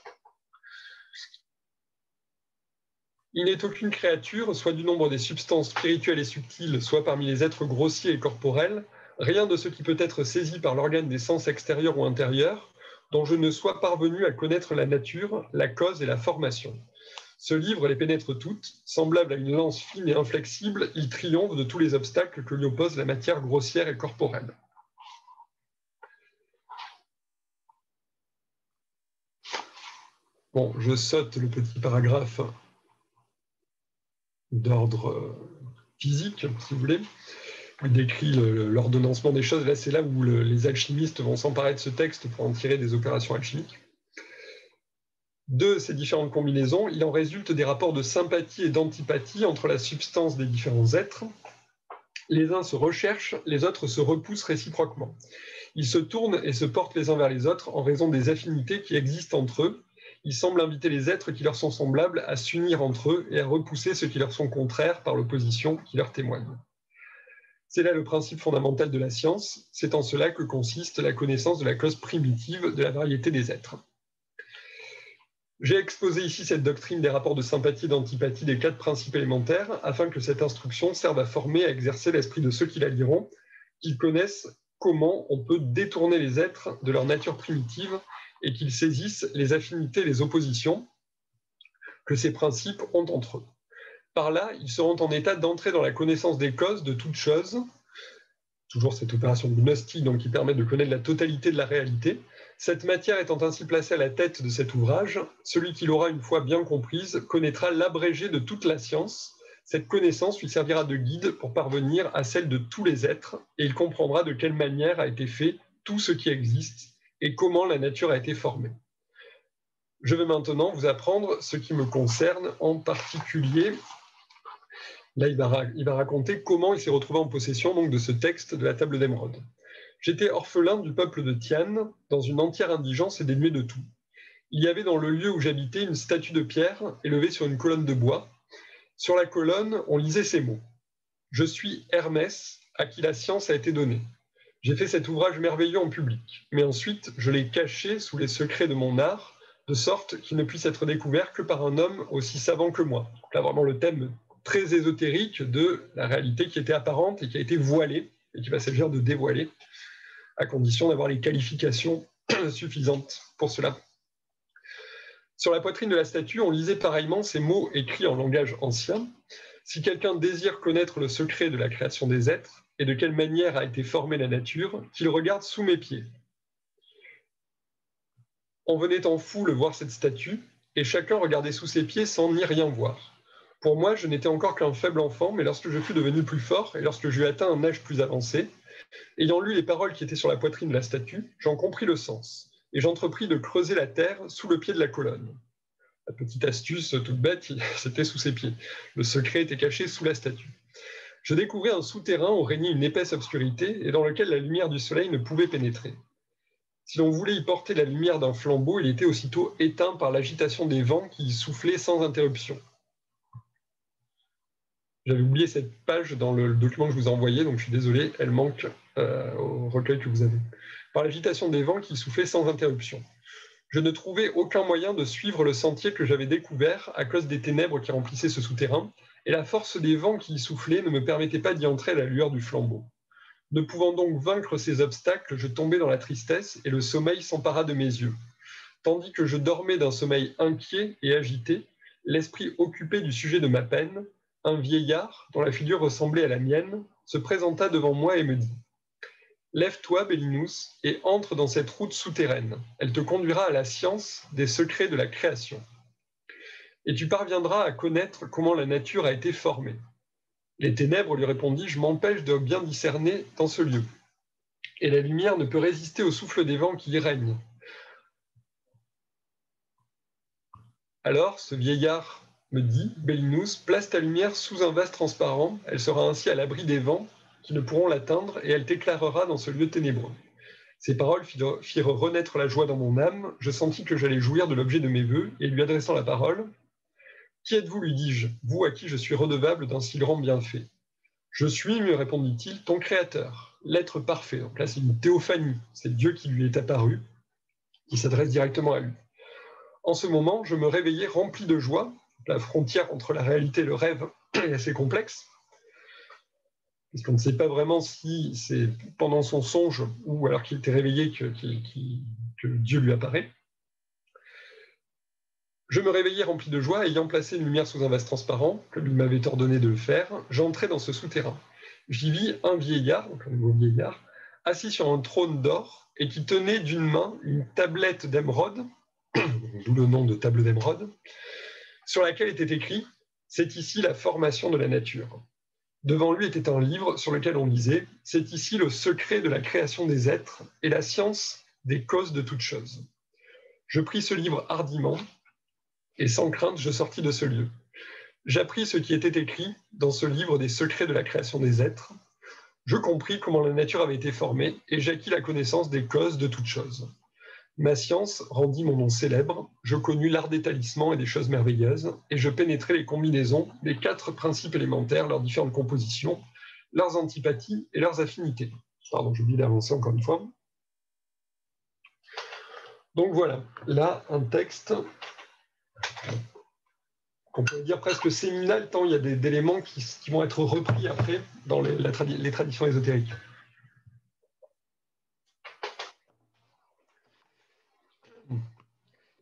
Il n'est aucune créature, soit du nombre des substances spirituelles et subtiles, soit parmi les êtres grossiers et corporels, rien de ce qui peut être saisi par l'organe des sens extérieurs ou intérieurs, dont je ne sois parvenu à connaître la nature, la cause et la formation. Ce livre les pénètre toutes, semblable à une lance fine et inflexible, il triomphe de tous les obstacles que lui oppose la matière grossière et corporelle. Bon, je saute le petit paragraphe d'ordre physique, si vous voulez. Il décrit l'ordonnancement des choses. Là, c'est là où les alchimistes vont s'emparer de ce texte pour en tirer des opérations alchimiques. De ces différentes combinaisons, il en résulte des rapports de sympathie et d'antipathie entre la substance des différents êtres. Les uns se recherchent, les autres se repoussent réciproquement. Ils se tournent et se portent les uns vers les autres en raison des affinités qui existent entre eux. Ils semblent inviter les êtres qui leur sont semblables à s'unir entre eux et à repousser ceux qui leur sont contraires par l'opposition qui leur témoigne. C'est là le principe fondamental de la science. C'est en cela que consiste la connaissance de la cause primitive de la variété des êtres. J'ai exposé ici cette doctrine des rapports de sympathie et d'antipathie des 4 principes élémentaires afin que cette instruction serve à former et à exercer l'esprit de ceux qui la liront, qu'ils connaissent comment on peut détourner les êtres de leur nature primitive et qu'ils saisissent les affinités et les oppositions, que ces principes ont entre eux. Par là, ils seront en état d'entrer dans la connaissance des causes de toute chose, toujours cette opération de gnostique donc, qui permet de connaître la totalité de la réalité. Cette matière étant ainsi placée à la tête de cet ouvrage, celui qui l'aura une fois bien comprise connaîtra l'abrégé de toute la science. Cette connaissance lui servira de guide pour parvenir à celle de tous les êtres, et il comprendra de quelle manière a été fait tout ce qui existe et comment la nature a été formée. Je vais maintenant vous apprendre ce qui me concerne en particulier. Là, il va raconter comment il s'est retrouvé en possession donc, de ce texte de la table d'émeraude. J'étais orphelin du peuple de Tian, dans une entière indigence et dénué de tout. Il y avait dans le lieu où j'habitais une statue de pierre élevée sur une colonne de bois. Sur la colonne, on lisait ces mots. « Je suis Hermès, à qui la science a été donnée. J'ai fait cet ouvrage merveilleux en public, mais ensuite je l'ai caché sous les secrets de mon art, de sorte qu'il ne puisse être découvert que par un homme aussi savant que moi. » Donc là, vraiment le thème très ésotérique de la réalité qui était apparente et qui a été voilée, et qui va s'agir de dévoiler, à condition d'avoir les qualifications suffisantes pour cela. Sur la poitrine de la statue, on lisait pareillement ces mots écrits en langage ancien. « Si quelqu'un désire connaître le secret de la création des êtres et de quelle manière a été formée la nature, qu'il regarde sous mes pieds. » On venait en foule voir cette statue, et chacun regardait sous ses pieds sans ni rien voir. Pour moi, je n'étais encore qu'un faible enfant, mais lorsque je fus devenu plus fort et lorsque j'eus atteint un âge plus avancé, ayant lu les paroles qui étaient sur la poitrine de la statue, j'en compris le sens, et j'entrepris de creuser la terre sous le pied de la colonne. La petite astuce toute bête, c'était sous ses pieds. Le secret était caché sous la statue. Je découvris un souterrain où régnait une épaisse obscurité et dans lequel la lumière du soleil ne pouvait pénétrer. Si l'on voulait y porter la lumière d'un flambeau, il était aussitôt éteint par l'agitation des vents qui y soufflaient sans interruption. J'avais oublié cette page dans le document que je vous ai envoyé, donc je suis désolé, elle manque au recueil que vous avez. Par l'agitation des vents qui soufflaient sans interruption. Je ne trouvais aucun moyen de suivre le sentier que j'avais découvert à cause des ténèbres qui remplissaient ce souterrain, et la force des vents qui y soufflaient ne me permettait pas d'y entrer à la lueur du flambeau. Ne pouvant donc vaincre ces obstacles, je tombai dans la tristesse et le sommeil s'empara de mes yeux. Tandis que je dormais d'un sommeil inquiet et agité, l'esprit occupé du sujet de ma peine, un vieillard, dont la figure ressemblait à la mienne, se présenta devant moi et me dit « Lève-toi, Bellinus, et entre dans cette route souterraine. Elle te conduira à la science des secrets de la création. Et tu parviendras à connaître comment la nature a été formée. » Les ténèbres, lui répondis-je, m'empêchent de bien discerner dans ce lieu. Et la lumière ne peut résister au souffle des vents qui y règnent. Alors, ce vieillard me dit, Bellinus, place ta lumière sous un vase transparent, elle sera ainsi à l'abri des vents qui ne pourront l'atteindre et elle t'éclairera dans ce lieu ténébreux. Ces paroles firent renaître la joie dans mon âme, je sentis que j'allais jouir de l'objet de mes vœux et lui adressant la parole, « Qui êtes-vous, lui dis-je, vous à qui je suis redevable d'un si grand bienfait ?»« Je suis, me répondit-il, ton créateur, l'être parfait. » Donc là, c'est une théophanie, c'est Dieu qui lui est apparu, qui s'adresse directement à lui. En ce moment, je me réveillais rempli de joie. La frontière entre la réalité et le rêve est assez complexe, parce qu'on ne sait pas vraiment si c'est pendant son songe ou alors qu'il était réveillé que Dieu lui apparaît. Je me réveillais rempli de joie, ayant placé une lumière sous un vase transparent, comme il m'avait ordonné de le faire, j'entrai dans ce souterrain. J'y vis un vieillard, donc un nouveau vieillard, assis sur un trône d'or et qui tenait d'une main une tablette d'émeraude, d'où le nom de table d'émeraude, sur laquelle était écrit « C'est ici la formation de la nature ». Devant lui était un livre sur lequel on lisait « C'est ici le secret de la création des êtres et la science des causes de toutes choses ». Je pris ce livre hardiment et sans crainte je sortis de ce lieu. J'appris ce qui était écrit dans ce livre des secrets de la création des êtres. Je compris comment la nature avait été formée et j'acquis la connaissance des causes de toutes choses. Ma science rendit mon nom célèbre, je connus l'art des talismans et des choses merveilleuses, et je pénétrai les combinaisons des 4 principes élémentaires, leurs différentes compositions, leurs antipathies et leurs affinités. Pardon, j'ai oublié d'avancer encore une fois. Donc voilà, là, un texte qu'on pourrait dire presque séminal, tant il y a d'éléments qui vont être repris après dans les traditions ésotériques.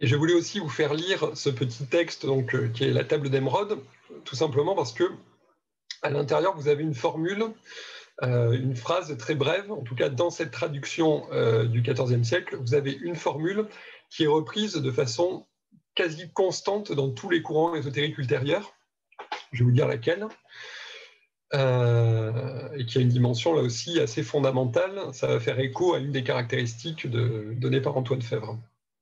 Et je voulais aussi vous faire lire ce petit texte donc, qui est la table d'Émeraude, tout simplement parce que à l'intérieur, vous avez une formule, une phrase très brève, en tout cas dans cette traduction du XIVe siècle, vous avez une formule qui est reprise de façon quasi constante dans tous les courants ésotériques ultérieurs. Je vais vous dire laquelle. Et qui a une dimension là aussi assez fondamentale. Ça va faire écho à une des caractéristiques données par Antoine Fèvre.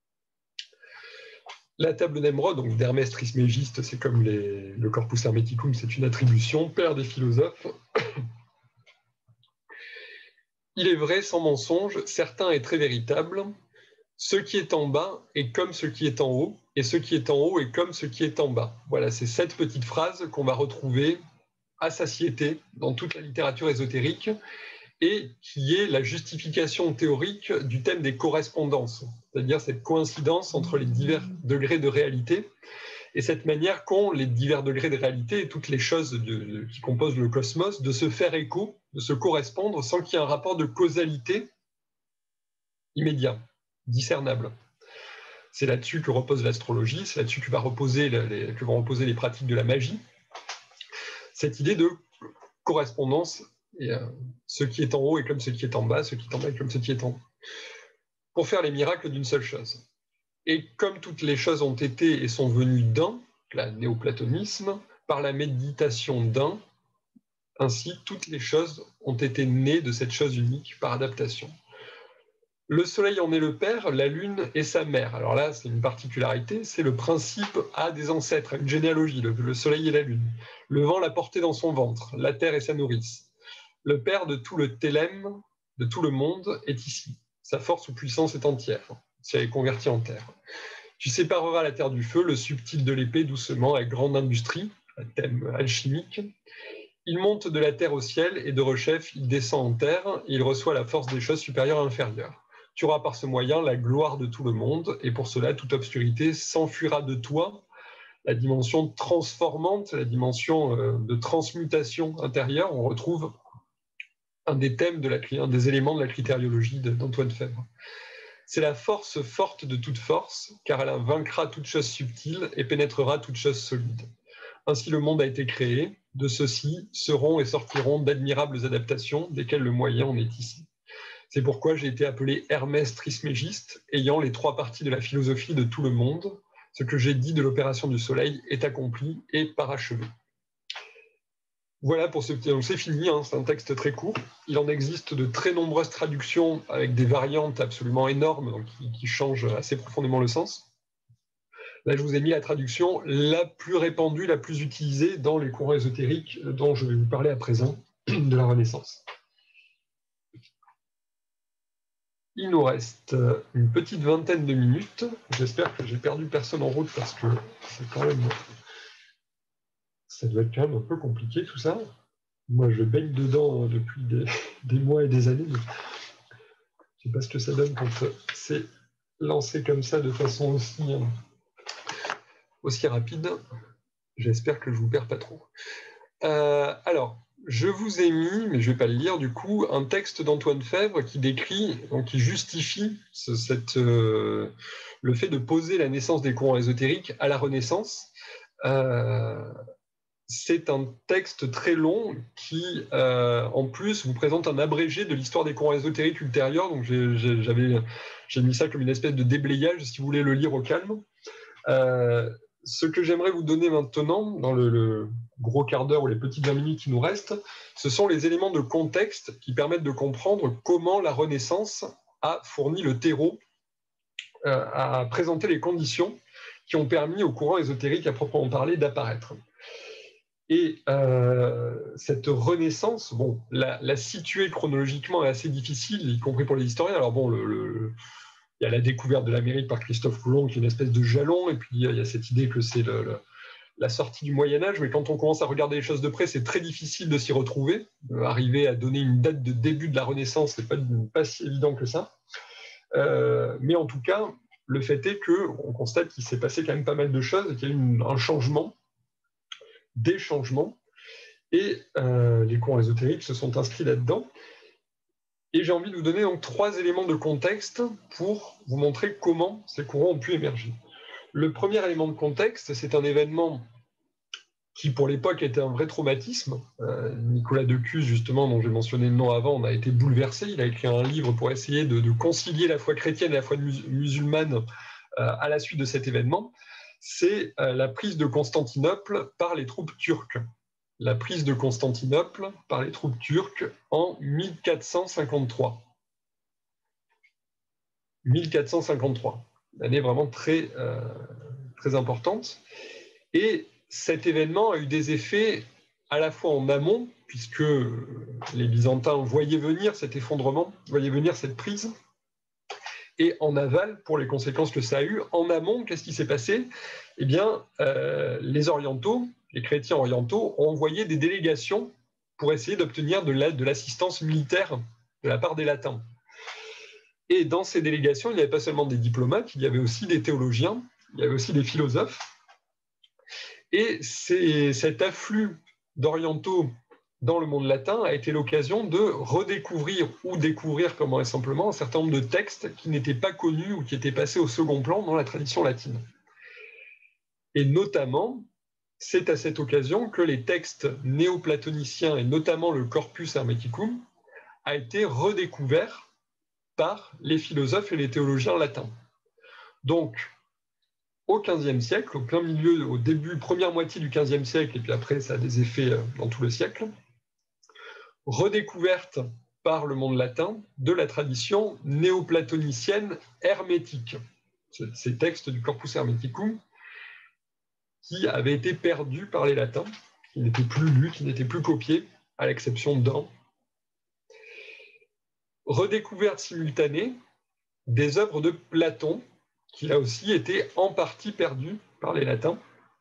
La table d'Émeraude, donc d'Hermès Trismégiste, c'est comme le Corpus Hermeticum, c'est une attribution, père des philosophes. Il est vrai, sans mensonge, certain et très véritable, ce qui est en bas est comme ce qui est en haut, et ce qui est en haut est comme ce qui est en bas. Voilà, c'est cette petite phrase qu'on va retrouver à satiété dans toute la littérature ésotérique, et qui est la justification théorique du thème des correspondances, c'est-à-dire cette coïncidence entre les divers degrés de réalité, et cette manière qu'ont les divers degrés de réalité et toutes les choses qui composent le cosmos de se faire écho, de se correspondre sans qu'il y ait un rapport de causalité immédiat, discernable. C'est là-dessus que repose l'astrologie, c'est là-dessus que vont reposer les pratiques de la magie, cette idée de correspondance. Et ce qui est en haut est comme ce qui est en bas, ce qui est en bas est comme ce qui est en haut. Pour faire les miracles d'une seule chose. Et comme toutes les choses ont été et sont venues d'un, le néoplatonisme, par la méditation d'un, ainsi toutes les choses ont été nées de cette chose unique par adaptation. Le soleil en est le père, la lune est sa mère. Alors là, c'est une particularité, c'est le principe à des ancêtres, à une généalogie, le soleil et la lune. Le vent l'a porté dans son ventre, la terre est sa nourrice. Le père de tout le télème, de tout le monde, est ici. Sa force ou puissance est entière, si elle est convertie en terre. Tu sépareras la terre du feu, le subtil de l'épée, doucement, avec grande industrie, un thème alchimique. Il monte de la terre au ciel, et de rechef, il descend en terre, et il reçoit la force des choses supérieures et inférieures. Tu auras par ce moyen la gloire de tout le monde, et pour cela, toute obscurité s'enfuira de toi. La dimension transformante, la dimension de transmutation intérieure, on retrouve un des thèmes, un des éléments de la critériologie d'Antoine Fèvre. C'est la force forte de toute force, car elle vaincra toute chose subtile et pénétrera toute chose solide. Ainsi le monde a été créé, de ceux-ci seront et sortiront d'admirables adaptations, desquelles le moyen en est ici. C'est pourquoi j'ai été appelé Hermès Trismégiste, ayant les trois parties de la philosophie de tout le monde. Ce que j'ai dit de l'opération du soleil est accompli et parachevé. Voilà pour ce petit. Donc c'est fini, hein, c'est un texte très court. Il en existe de très nombreuses traductions avec des variantes absolument énormes, donc qui changent assez profondément le sens. Là, je vous ai mis la traduction la plus répandue, la plus utilisée dans les courants ésotériques dont je vais vous parler à présent, de la Renaissance. Il nous reste une petite vingtaine de minutes. J'espère que j'ai perdu personne en route parce que c'est quand même... Ça doit être quand même un peu compliqué tout ça. Moi, je baigne dedans depuis des mois et des années. Je ne sais pas ce que ça donne quand c'est lancé comme ça de façon aussi rapide. J'espère que je ne vous perds pas trop. Alors, je vous ai mis, mais je ne vais pas le lire du coup, un texte d'Antoine Fèvre qui décrit, donc qui justifie le fait de poser la naissance des courants ésotériques à la Renaissance. C'est un texte très long qui, en plus, vous présente un abrégé de l'histoire des courants ésotériques ultérieurs. Donc, j'ai mis ça comme une espèce de déblayage, si vous voulez le lire au calme. Ce que j'aimerais vous donner maintenant, dans le gros quart d'heure ou les petites 20 minutes qui nous restent, ce sont les éléments de contexte qui permettent de comprendre comment la Renaissance a fourni le terreau, a présenté les conditions qui ont permis aux courants ésotériques à proprement parler d'apparaître. Et cette renaissance, bon, la situer chronologiquement est assez difficile, y compris pour les historiens. Alors bon, il y a la découverte de l'Amérique par Christophe Colomb, qui est une espèce de jalon, et puis il y a cette idée que c'est la sortie du Moyen-Âge, mais quand on commence à regarder les choses de près, c'est très difficile de s'y retrouver. Arriver à donner une date de début de la Renaissance, c'est pas si évident que ça. Mais en tout cas, le fait est qu'on constate qu'il s'est passé quand même pas mal de choses, et qu'il y a eu un changement, des changements, et les courants ésotériques se sont inscrits là-dedans. Et j'ai envie de vous donner donc 3 éléments de contexte pour vous montrer comment ces courants ont pu émerger. Le premier élément de contexte, c'est un événement qui, pour l'époque, était un vrai traumatisme. Nicolas de Cuse, justement, dont j'ai mentionné le nom avant, on a été bouleversé. Il a écrit un livre pour essayer de concilier la foi chrétienne et la foi musulmane à la suite de cet événement. C'est la prise de Constantinople par les troupes turques. La prise de Constantinople par les troupes turques en 1453. 1453, une année vraiment très, très importante. Et cet événement a eu des effets à la fois en amont, puisque les Byzantins voyaient venir cet effondrement, voyaient venir cette prise, et en aval, pour les conséquences que ça a eu. En amont, qu'est-ce qui s'est passé? Eh bien, les orientaux, les chrétiens orientaux, ont envoyé des délégations pour essayer d'obtenir de l'assistance militaire de la part des latins. Et dans ces délégations, il n'y avait pas seulement des diplomates, il y avait aussi des théologiens, il y avait aussi des philosophes. Et cet afflux d'orientaux dans le monde latin a été l'occasion de redécouvrir ou découvrir, comment est simplement, un certain nombre de textes qui n'étaient pas connus ou qui étaient passés au second plan dans la tradition latine. Et notamment, c'est à cette occasion que les textes néoplatoniciens, et notamment le Corpus Hermeticum, a été redécouvert par les philosophes et les théologiens latins. Donc, au XVe siècle, au plein milieu, au début, première moitié du XVe siècle, et puis après ça a des effets dans tout le siècle, redécouverte par le monde latin de la tradition néoplatonicienne hermétique. Ces textes du Corpus Hermeticum qui avaient été perdus par les latins, qui n'étaient plus lus, qui n'étaient plus copiés, à l'exception d'un. Redécouverte simultanée des œuvres de Platon, qui là aussi étaient en partie perdues par les latins.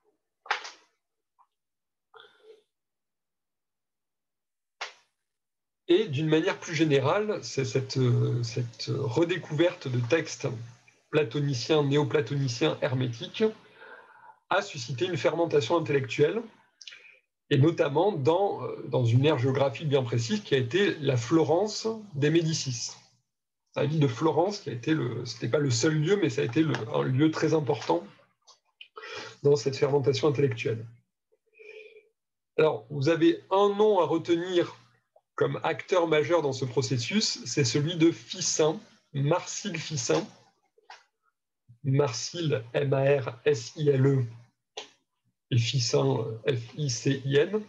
Et d'une manière plus générale, c'est cette redécouverte de textes platoniciens, néoplatoniciens, hermétiques, a suscité une fermentation intellectuelle, et notamment dans une aire géographique bien précise qui a été la Florence des Médicis. La ville de Florence qui a été c'était pas le seul lieu, mais ça a été un lieu très important dans cette fermentation intellectuelle. Alors, vous avez un nom à retenir comme acteur majeur dans ce processus, c'est celui de Ficin, Marsile Ficin. Marsile, M-A-R-S-I-L-E, et Ficin, F-I-C-I-N.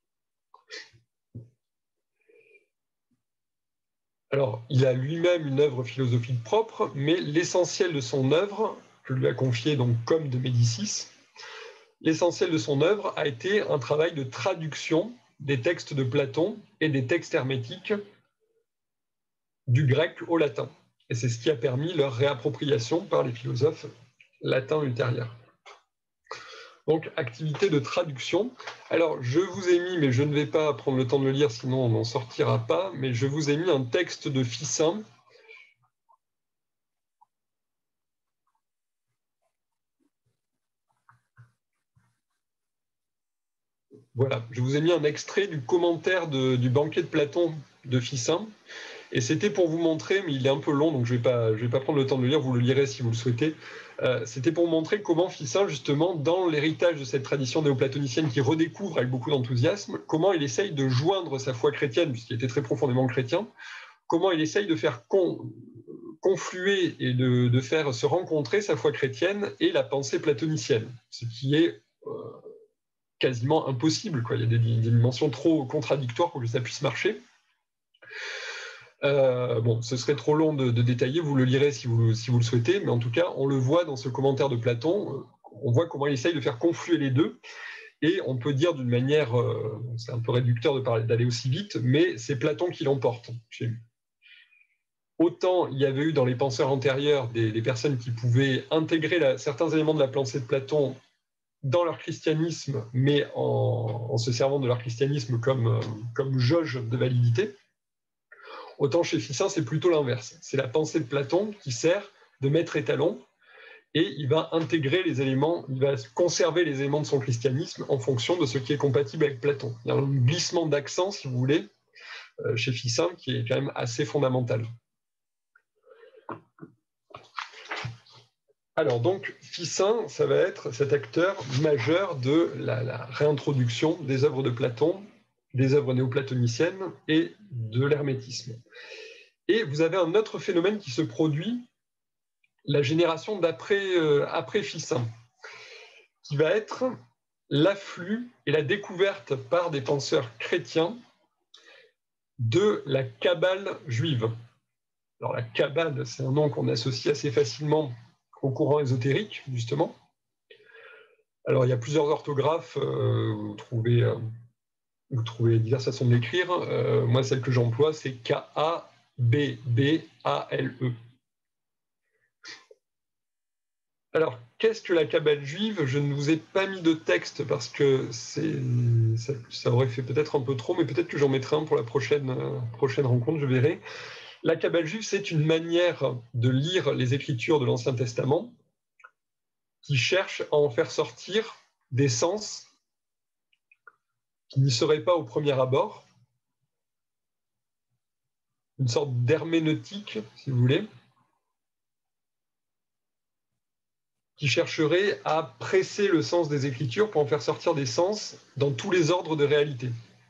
Alors, il a lui-même une œuvre philosophique propre, mais l'essentiel de son œuvre, que lui a confié donc Comte de Médicis, l'essentiel de son œuvre a été un travail de traduction des textes de Platon et des textes hermétiques du grec au latin. Et c'est ce qui a permis leur réappropriation par les philosophes latins ultérieurs. Donc, activité de traduction. Alors, je vous ai mis, mais je ne vais pas prendre le temps de le lire, sinon on n'en sortira pas, mais je vous ai mis un texte de Ficin. Voilà, je vous ai mis un extrait du commentaire du banquet de Platon de Ficin. Et c'était pour vous montrer, mais il est un peu long, donc je vais pas prendre le temps de le lire, vous le lirez si vous le souhaitez. C'était pour montrer comment Ficin, justement, dans l'héritage de cette tradition néoplatonicienne qui redécouvre avec beaucoup d'enthousiasme, comment il essaye de joindre sa foi chrétienne, puisqu'il était très profondément chrétien, comment il essaye de faire confluer et de faire se rencontrer sa foi chrétienne et la pensée platonicienne, ce qui est quasiment impossible, quoi. Il y a des dimensions trop contradictoires pour que ça puisse marcher. Bon, ce serait trop long de détailler, vous le lirez si vous le souhaitez, mais en tout cas, on le voit dans ce commentaire de Platon, on voit comment il essaye de faire confluer les deux, et on peut dire d'une manière, c'est un peu réducteur d'aller aussi vite, mais c'est Platon qui l'emporte chez lui. Autant il y avait eu dans les penseurs antérieurs des personnes qui pouvaient intégrer certains éléments de la pensée de Platon dans leur christianisme, mais en se servant de leur christianisme comme jauge de validité. Autant chez Ficin, c'est plutôt l'inverse. C'est la pensée de Platon qui sert de maître étalon, et il va intégrer les éléments, il va conserver les éléments de son christianisme en fonction de ce qui est compatible avec Platon. Il y a un glissement d'accent, si vous voulez, chez Ficin, qui est quand même assez fondamental. Alors donc, Ficin, ça va être cet acteur majeur de la réintroduction des œuvres de Platon, des œuvres néoplatoniciennes et de l'hermétisme. Et vous avez un autre phénomène qui se produit, la génération après Ficin, qui va être l'afflux et la découverte par des penseurs chrétiens de la Kabbale juive. Alors la Kabbale, c'est un nom qu'on associe assez facilement au courant ésotérique, justement. Alors il y a plusieurs orthographes, vous trouvez diverses façons de l'écrire. Moi, celle que j'emploie, c'est K-A-B-B-A-L-E. Alors, qu'est-ce que la Kabbale juive? Je ne vous ai pas mis de texte parce que ça aurait fait peut-être un peu trop, mais peut-être que j'en mettrai un pour la prochaine rencontre, je verrai. La Kabbale juive, c'est une manière de lire les écritures de l'Ancien Testament qui cherche à en faire sortir des sens qui n'y seraient pas au premier abord, une sorte d'herméneutique, si vous voulez, qui chercherait à presser le sens des Écritures pour en faire sortir des sens dans tous les ordres de réalité.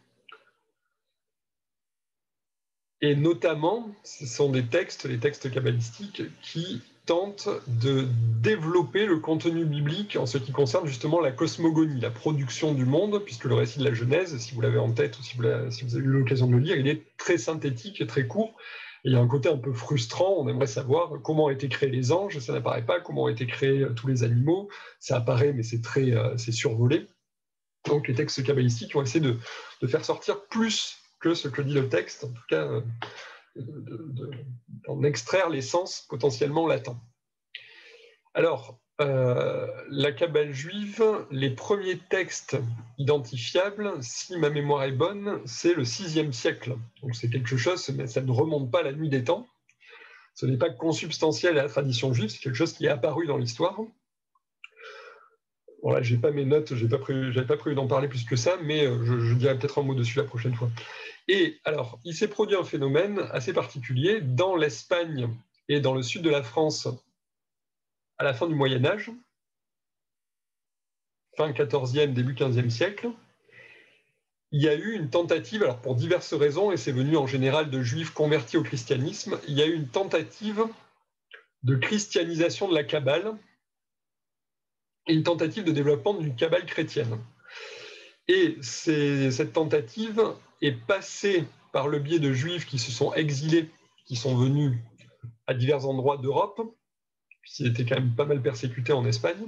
Et notamment, ce sont des textes, les textes kabbalistiques, qui tentent de développer le contenu biblique en ce qui concerne justement la cosmogonie, la production du monde, puisque le récit de la Genèse, si vous l'avez en tête ou si vous avez eu l'occasion de le lire, il est très synthétique et très court. Et il y a un côté un peu frustrant, on aimerait savoir comment ont été créés les anges, ça n'apparaît pas, comment ont été créés tous les animaux, ça apparaît mais c'est survolé. Donc les textes kabbalistiques ont essayé de faire sortir plus que ce que dit le texte, en tout cas d'en extraire les sens potentiellement latents. Alors, la Kabbale juive, les premiers textes identifiables, si ma mémoire est bonne, c'est le VIe siècle. Donc c'est quelque chose, mais ça ne remonte pas à la nuit des temps. Ce n'est pas consubstantiel à la tradition juive, c'est quelque chose qui est apparu dans l'histoire. Bon, là, j'ai pas mes notes, j'avais pas prévu d'en parler plus que ça, mais je dirai peut-être un mot dessus la prochaine fois. Et alors, il s'est produit un phénomène assez particulier dans l'Espagne et dans le sud de la France à la fin du Moyen-Âge, fin 14e, début 15e siècle. Il y a eu une tentative, alors pour diverses raisons, et c'est venu en général de juifs convertis au christianisme, il y a eu une tentative de christianisation de la Kabbale et une tentative de développement d'une Kabbale chrétienne. Et cette tentative est passée par le biais de juifs qui se sont exilés, qui sont venus à divers endroits d'Europe, puisqu'ils étaient quand même pas mal persécutés en Espagne.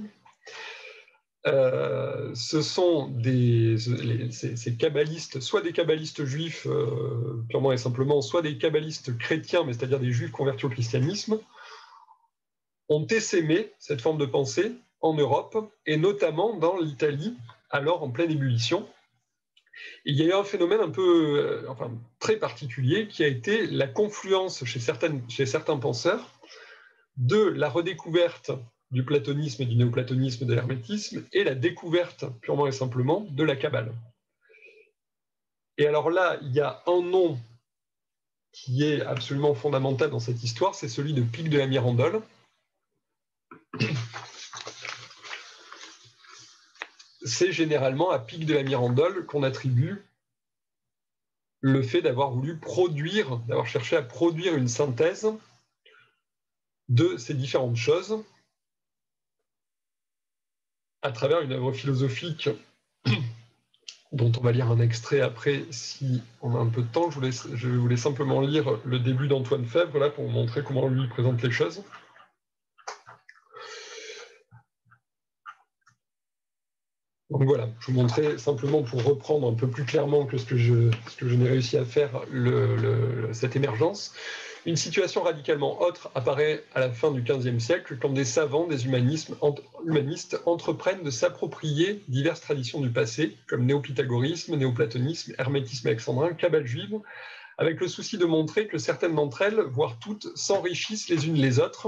Ce sont ces kabbalistes, soit des kabbalistes juifs purement et simplement, soit des kabbalistes chrétiens, mais c'est-à-dire des juifs convertis au christianisme, ont essaimé cette forme de pensée en Europe, et notamment dans l'Italie, alors en pleine ébullition. Et il y a eu un phénomène un peu, très particulier, qui a été la confluence chez certains penseurs de la redécouverte du platonisme et du néoplatonisme, de l'hermétisme, et la découverte purement et simplement de la Kabbale. Et alors là, il y a un nom qui est absolument fondamental dans cette histoire, c'est celui de Pic de la Mirandole. C'est généralement à Pic de la Mirandole qu'on attribue le fait d'avoir d'avoir cherché à produire une synthèse de ces différentes choses à travers une œuvre philosophique dont on va lire un extrait après si on a un peu de temps. Je voulais simplement lire le début d'Antoine Fèvre là, pour vous montrer comment lui présente les choses. Donc voilà, je vous montrais simplement pour reprendre un peu plus clairement que ce que je n'ai réussi à faire cette émergence. Une situation radicalement autre apparaît à la fin du XVe siècle quand des savants, des humanistes entreprennent de s'approprier diverses traditions du passé, comme néopythagorisme, néoplatonisme, hermétisme alexandrin, Kabbale juive, avec le souci de montrer que certaines d'entre elles, voire toutes, s'enrichissent les unes les autres,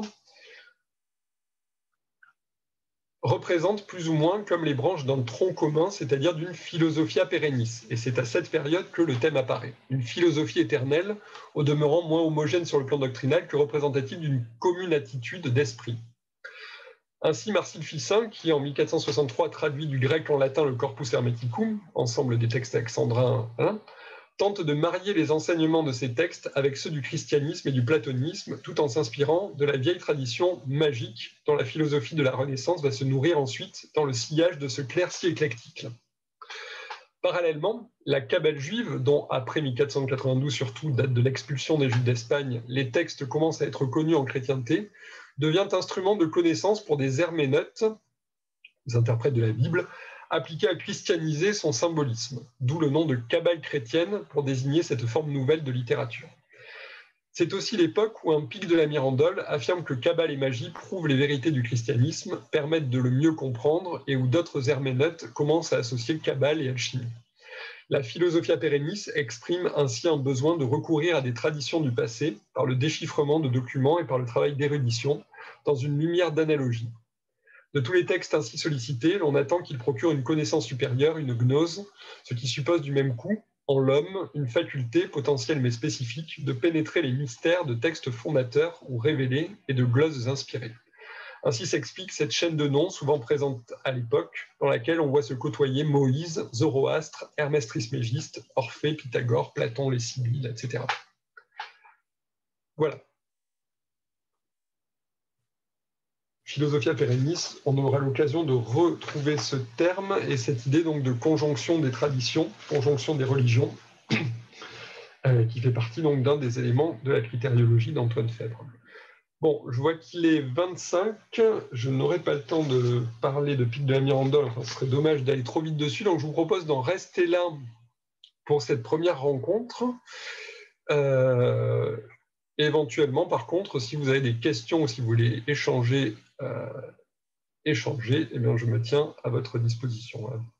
représentent plus ou moins comme les branches d'un tronc commun, c'est-à-dire d'une philosophia perennis. Et c'est à cette période que le thème apparaît. Une philosophie éternelle, au demeurant moins homogène sur le plan doctrinal que représentative d'une commune attitude d'esprit. Ainsi, Marcille Ficin, qui en 1463 traduit du grec en latin le Corpus Hermeticum, ensemble des textes alexandrins, tente de marier les enseignements de ces textes avec ceux du christianisme et du platonisme, tout en s'inspirant de la vieille tradition magique dont la philosophie de la Renaissance va se nourrir ensuite dans le sillage de ce clerc si éclectique. Parallèlement, la Kabbale juive, dont après 1492 surtout date de l'expulsion des Juifs d'Espagne, les textes commencent à être connus en chrétienté, devient instrument de connaissance pour des herméneutes, des interprètes de la Bible, appliqués à christianiser son symbolisme, d'où le nom de Kabbale chrétienne pour désigner cette forme nouvelle de littérature. C'est aussi l'époque où un Pic de la Mirandole affirme que Kabbale et magie prouvent les vérités du christianisme, permettent de le mieux comprendre, et où d'autres herméneutes commencent à associer Kabbale et alchimie. La Philosophia Perennis exprime ainsi un besoin de recourir à des traditions du passé par le déchiffrement de documents et par le travail d'érudition, dans une lumière d'analogie. De tous les textes ainsi sollicités, l'on attend qu'ils procurent une connaissance supérieure, une gnose, ce qui suppose du même coup, en l'homme, une faculté potentielle mais spécifique de pénétrer les mystères de textes fondateurs ou révélés et de glosses inspirées. Ainsi s'explique cette chaîne de noms souvent présente à l'époque, dans laquelle on voit se côtoyer Moïse, Zoroastre, Hermès Trismégiste, Orphée, Pythagore, Platon, les Sibylles, etc. Voilà. Philosophia Perennis, on aura l'occasion de retrouver ce terme et cette idée donc de conjonction des traditions, conjonction des religions, qui fait partie donc d'un des éléments de la critériologie d'Antoine Phèdre. Bon, je vois qu'il est 25, je n'aurai pas le temps de parler de Pic de la Mirandole, enfin, ce serait dommage d'aller trop vite dessus, donc je vous propose d'en rester là pour cette première rencontre. Éventuellement, par contre, si vous avez des questions ou si vous voulez échanger, eh bien, je me tiens à votre disposition.